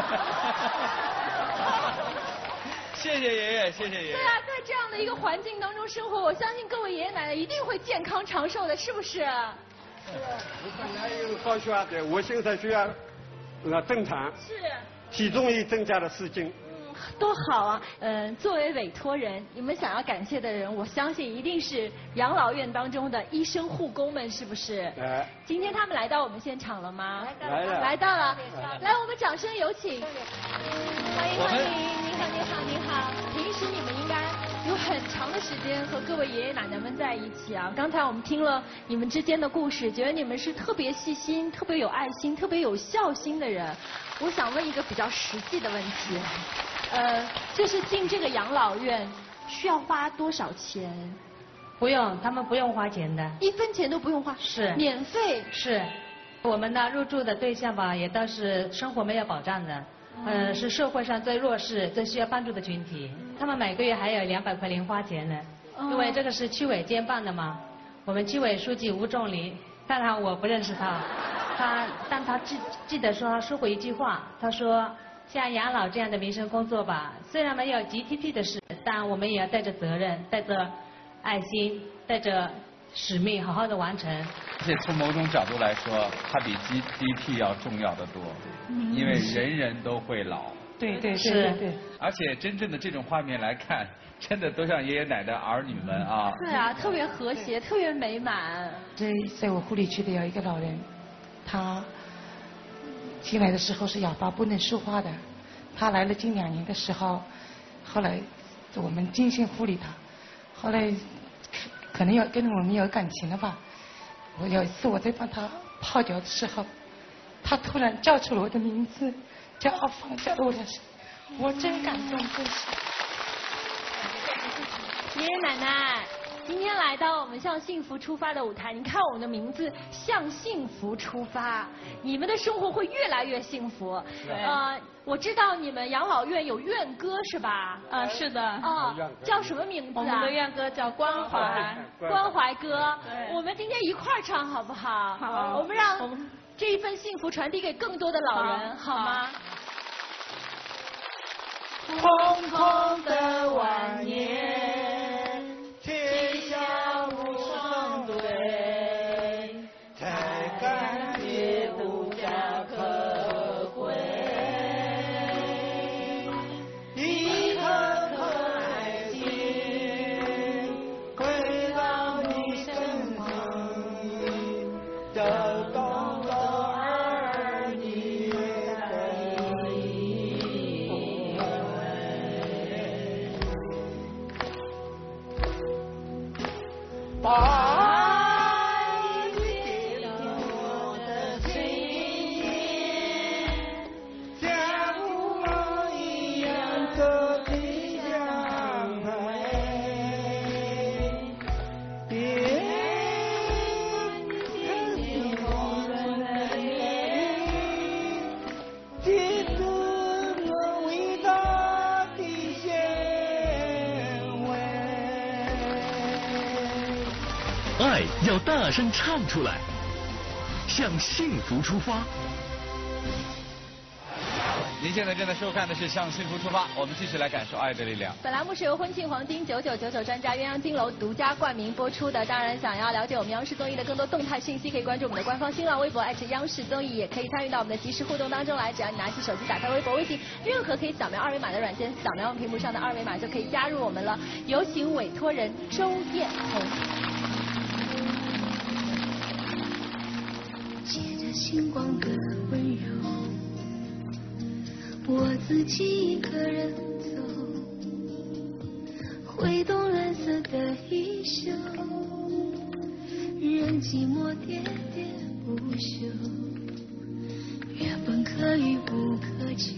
谢谢爷爷，谢谢爷爷。 对啊，在这样的一个环境当中生活，我相信各位爷爷奶奶一定会健康长寿的，是不是？ 我本来有高血压的，我现在血压正常， 是， 体重也增加了4斤。 多好啊！作为委托人，你们想要感谢的人，我相信一定是养老院当中的医生护工们，是不是？今天他们来到我们现场了吗？来到了。来，我们掌声有请。欢迎。您好。平时你们应该有很长的时间和各位爷爷奶奶们在一起啊。刚才我们听了你们之间的故事，觉得你们是特别细心、特别有爱心、特别有孝心的人。我想问一个比较实际的问题。就是进这个养老院需要花多少钱？ 不用，他们不用花钱的 ，1分钱都不用花， 是免费。 是，我们呢入住的对象吧，也都是生活没有保障的，是社会上最弱势、最需要帮助的群体。他们每个月还有200块零花钱呢，因为这个是区委监办的嘛。我们区委书记吴仲林，当然我不认识他，但他记得说过一句话，他说。像养老这样的民生工作吧，虽然没有 GDP 的事，但我们也要带着责任、带着爱心、带着使命，好好的完成。 而且从某种角度来说，它比 GDP 要重要的多，因为人人都会老。 对。 而且真正的这种画面来看，真的都像爷爷奶奶儿女们啊。 对啊，特别和谐，特别美满。 在我护理区的有一个老人，他进来的时候是哑巴不能说话的，他来了近2年的时候，后来我们精心护理他，后来可能跟我们有感情了吧。我有一次我在帮他泡脚的时候，他突然叫出了我的名字，叫阿芳，叫了我2声，我真感动，真是。 爷爷奶奶，今天来到我们向幸福出发的舞台，你看我们的名字向幸福出发，你们的生活会越来越幸福。我知道你们养老院有院歌是吧？ 是的。 叫什么名字啊？ 我们的院歌叫关怀。 关怀歌。我们今天一块儿唱好不好？ 好。 我们让这一份幸福传递给更多的老人，好吗？ 空空的晚年，天下无双对，才感觉无家可归。一颗颗爱心回到你身旁，都懂得儿女的依偎。把爱给我的心间，像我一样隔壁相陪。别看见我的脸，记住我伟大的鲜味。 爱要大声唱出来，向幸福出发。 您现在正在收看的是《向幸福出发》，我们继续来感受爱的力量。 本栏目是由婚庆黄金9999专家鸳鸯金楼独家冠名播出的。当然，想要了解我们央视综艺的更多动态信息，可以关注我们的官方新浪微博央视综艺，也可以参与到我们的即时互动当中来。只要你拿起手机，打开微博、微信，任何可以扫描2维码的软件，扫描屏幕上的2维码就可以加入我们了。有请委托人周艳红。 借着星光的温柔，我自己一个人走，挥动蓝色的衣袖，任寂寞喋喋不休。原本可遇不可求，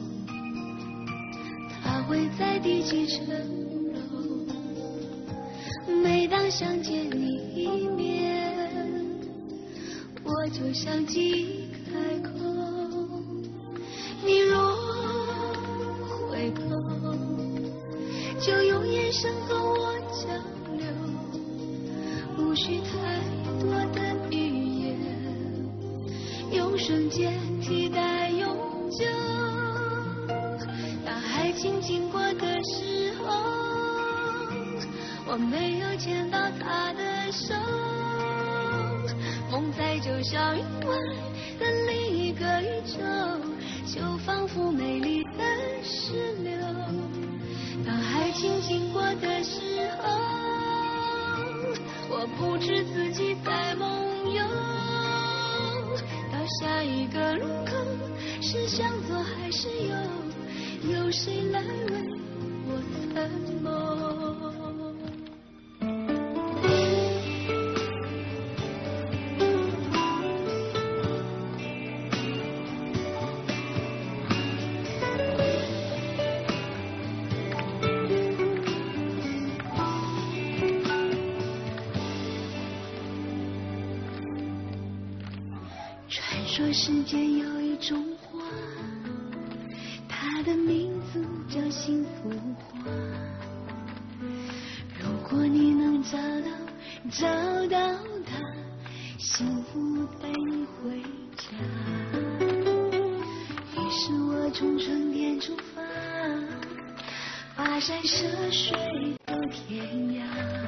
他会在第几层楼？每当想见你一面， 就像记忆开口。你若回头，就用眼神和我交流，无需太多的语言，用瞬间替代永久。当爱情经过的时候，我没有牵到他的手，梦在就像云外的另一个宇宙，就仿佛美丽的石榴。当爱情经过的时候，我不知自己在梦游。到下一个路口，是向左还是右？有谁来为我参谋？传说世间有一种花，它的名字叫幸福花。如果你能找到它，幸福带你回家。于是我从春天出发，跋山涉水走天涯，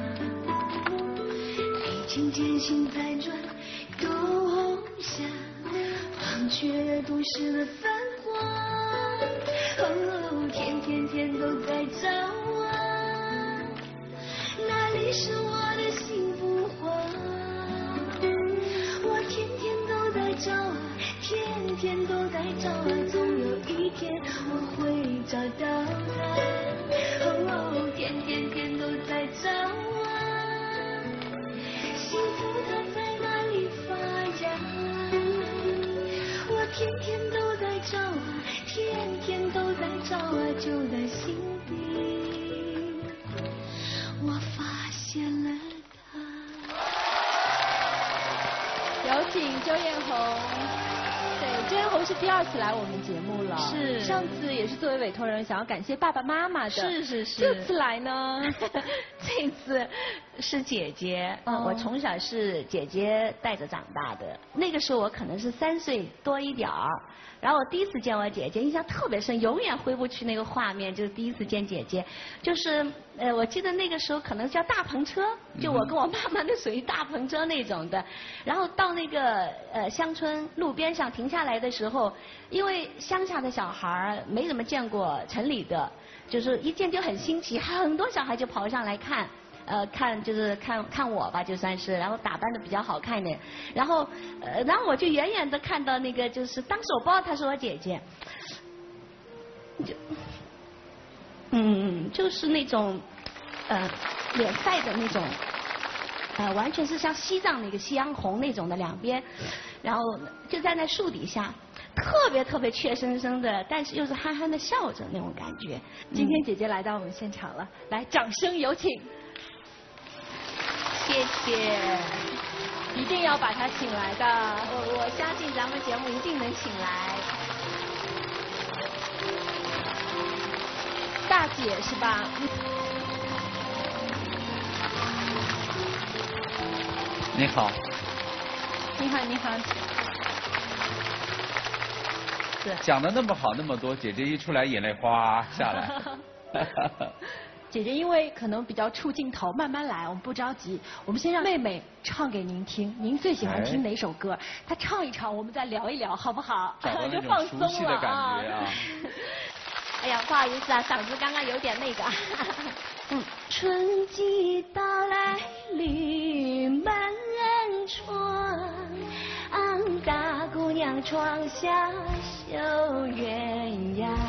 历经艰辛再转冬夏，忘却都市的繁华。哦，天天天都在找啊，哪里是我的幸福花？我天天都在找啊，天天都在找啊，总有一天我会找到它。哦，天天天都在找啊，幸福它在哪里发芽？我天天都在找啊，天天都在找啊，就在心底，我发现了它。 有请周艳红。对，周艳红是第2次来我们节目了， 是上次也是作为委托人，想要感谢爸爸妈妈的。 是。 这次来呢， 这次是姐姐，我从小是姐姐带着长大的。那个时候我可能是3岁多一点儿，然后我第一次见我姐姐，印象特别深，永远回不去那个画面，就是第一次见姐姐，就是我记得那个时候可能叫大篷车，就我跟我妈妈那属于大篷车那种的，然后到那个乡村路边上停下来的时候，因为乡下的小孩没怎么见过城里的，就是一见就很新奇，很多小孩就跑上来看。看我吧，就算是，然后打扮的比较好看一点，然后我就远远的看到那个，就是当时我不知道她是我姐姐，就是那种脸晒的那种，完全是像西藏那个夕阳红那种的两边，然后就在那树底下。特别特别怯生生的，但是又是憨憨的笑着那种感觉。 今天姐姐来到我们现场了，来，掌声有请。 谢谢， 一定要把她请来的。 我相信咱们节目一定能请来。 大姐是吧？ 你好。 你好，你好。 讲的那么好那么多，姐姐一出来眼泪哗下来。 姐姐因为可能比较触镜头，慢慢来，我们不着急。我们先让妹妹唱给您听，您最喜欢听哪首歌？她唱一唱，我们再聊一聊，好不好？ 找到那种熟悉的感觉啊。 哎呀，不好意思啊，嗓子刚刚有点那个。春季到来绿满窗，大姑娘窗下绣鸳鸯。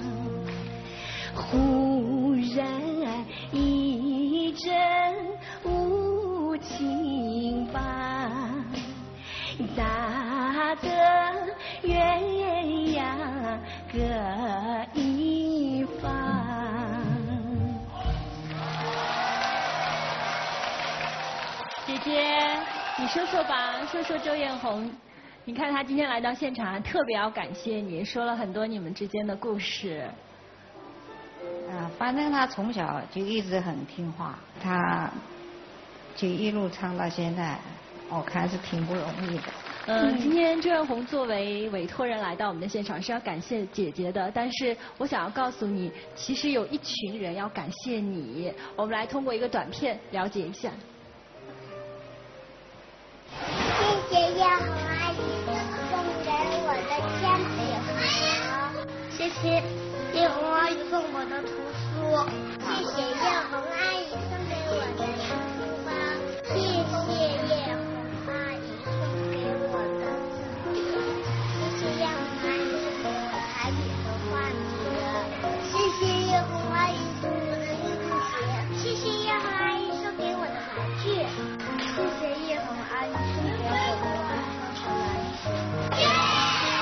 忽然一阵无情吧，打得鸳鸯各一方。 姐姐，你说说吧，说说周艳红你看他今天来到现场，还特别要感谢你，说了很多你们之间的故事。 反正他从小就一直很听话，他就一路唱到现在，我看是挺不容易的。 今天周艳红作为委托人来到我们的现场是要感谢姐姐的，但是我想要告诉你，其实有一群人要感谢你。我们来通过一个短片了解一下。 谢谢艳红阿姨送给我的铅笔盒，谢谢艳红阿姨送我的图书，谢谢艳红阿姨送给我的书包，谢谢艳红阿姨送给我的字典，谢谢艳红阿姨送给我彩笔和画纸，谢谢艳红阿姨送我的运动鞋，谢谢艳红阿姨送给我的玩具，谢谢艳红阿姨送给我的小篮球。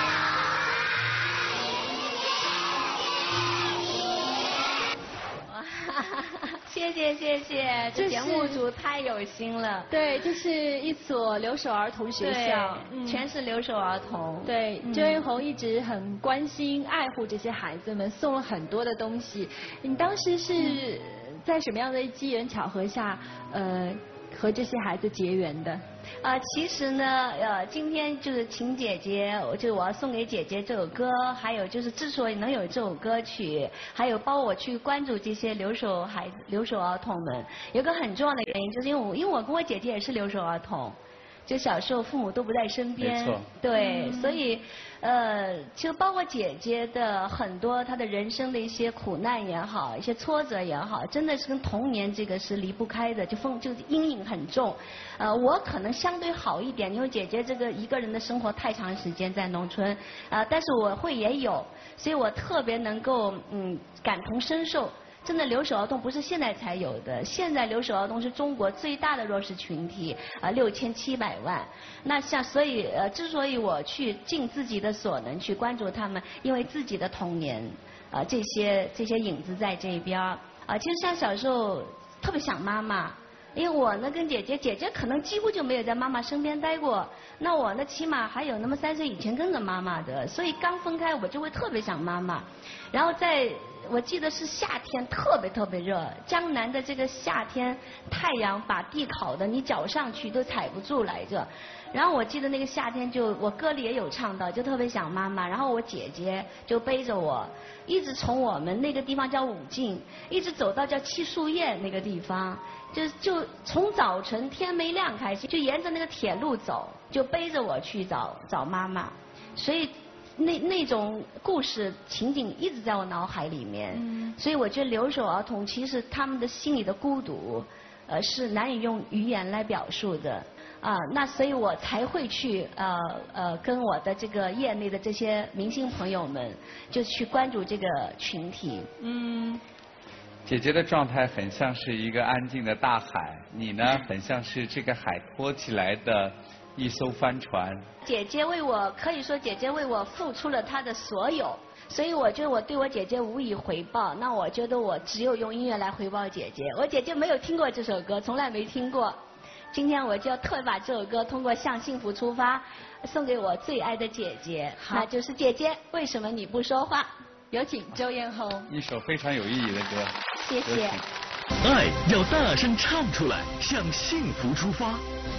谢谢，这节目组太有心了。 对，这是一所留守儿童学校， 全是留守儿童。 对，周艳红一直很关心、爱护这些孩子们，送了很多的东西。你当时是在什么样的机缘巧合下，和这些孩子结缘的？ 其实呢，今天就是请姐姐，就是我要送给姐姐这首歌，还有就是之所以能有这首歌曲，还有包我去关注这些留守儿童们，有个很重要的原因，就是因为我跟我姐姐也是留守儿童。就小时候父母都不在身边，对，所以就包括姐姐的很多她的人生的一些苦难也好，一些挫折也好，真的是跟童年这个是离不开的，就阴影很重。我可能相对好一点，因为姐姐这个一个人的生活太长时间在农村，但是我会也有，所以我特别能够感同身受。真的留守儿童不是现在才有的，现在留守儿童是中国最大的弱势群体，6700万。那所以之所以我去尽自己的所能去关注他们，因为自己的童年这些影子在这边其实像小时候特别想妈妈。因为我呢跟姐姐可能几乎就没有在妈妈身边待过，那我呢起码还有那么3岁以前跟着妈妈的，所以刚分开我就会特别想妈妈。然后我记得是夏天特别热，江南的这个夏天太阳把地烤的你脚上去都踩不住来着。然后我记得那个夏天我歌里也有唱到，就特别想妈妈。然后我姐姐就背着我，一直从我们那个地方叫武进，一直走到叫七树叶那个地方，就从早晨天没亮开始，就沿着那个铁路走，就背着我去找妈妈。所以那种故事情景一直在我脑海里面。所以我觉得留守儿童其实他们的心里的孤独，是难以用语言来表述的。那所以我才会去跟我的这个业内的这些明星朋友们，就去关注这个群体。 姐姐的状态很像是一个安静的大海，你呢很像是这个海托起来的一艘帆船。 可以说姐姐为我付出了她的所有，所以我觉得我对我姐姐无以回报。那我觉得我只有用音乐来回报姐姐。我姐姐没有听过这首歌，从来没听过。今天我就要特别把这首歌通过《向幸福出发》送给我最爱的姐姐，那就是姐姐，为什么你不说话？有请周艳红。 一首非常有意义的歌。 谢谢。 爱要大声唱出来，向幸福出发。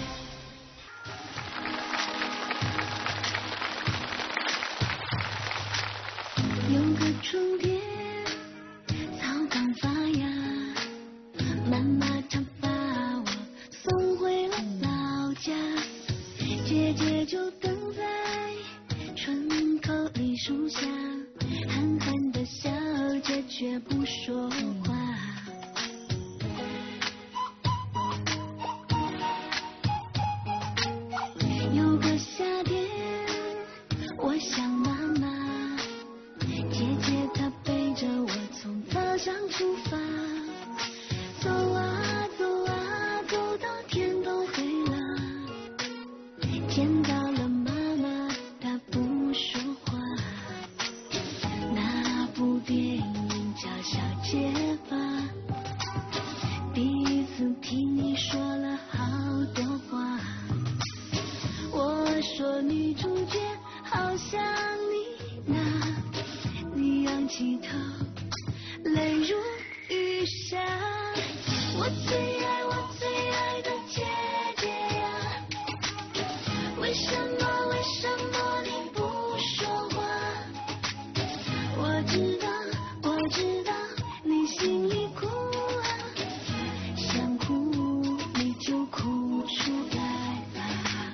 有个春天，草刚发芽，妈妈她把我送回了老家，姐姐就等在村口梨树下，憨憨的笑着却不说话。有个夏天，我想妈妈，姐姐她背着我从早上出发，走啊走啊走到天都黑了，见到了妈妈她不说话。那部电影叫小结巴，第一次听你说了好多话。我说女主角好像你那，你仰起头，泪如雨下。我最爱的姐姐呀，为什么你不说话？我知道你心里苦啊，想哭你就哭出来吧。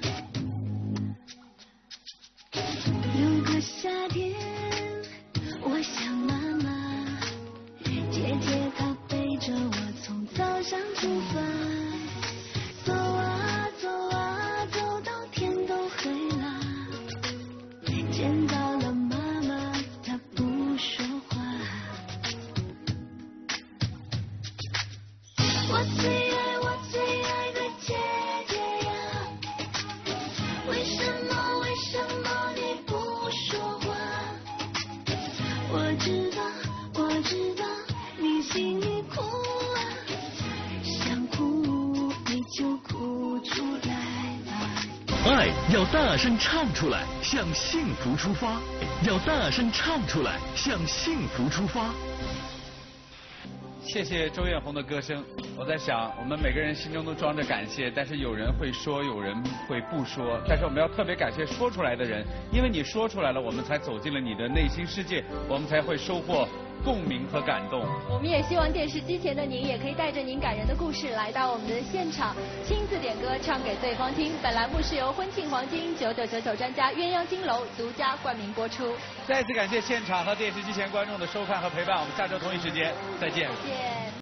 有个夏天，我想妈妈，姐姐她背着我从早上出发，走啊走啊走到天都黑了，见到了妈妈她不说话。我最爱的姐姐呀，为什么你不说话？我知道你心里苦啊，想哭你就哭出来吧。 爱要大声唱出来，向幸福出发；要大声唱出来，向幸福出发。 谢谢周艳红的歌声。我在想，我们每个人心中都装着感谢，但是有人会说，有人会不说。但是我们要特别感谢说出来的人，因为你说出来了，我们才走进了你的内心世界，我们才会收获共鸣和感动。 我们也希望电视机前的您也可以带着您感人的故事来到我们的现场，亲自点歌唱给对方听。本栏目是由婚庆黄金9999专家鸳鸯金楼独家冠名播出。 再次感谢现场和电视机前观众的收看和陪伴，我们下周同一时间再见。 再见。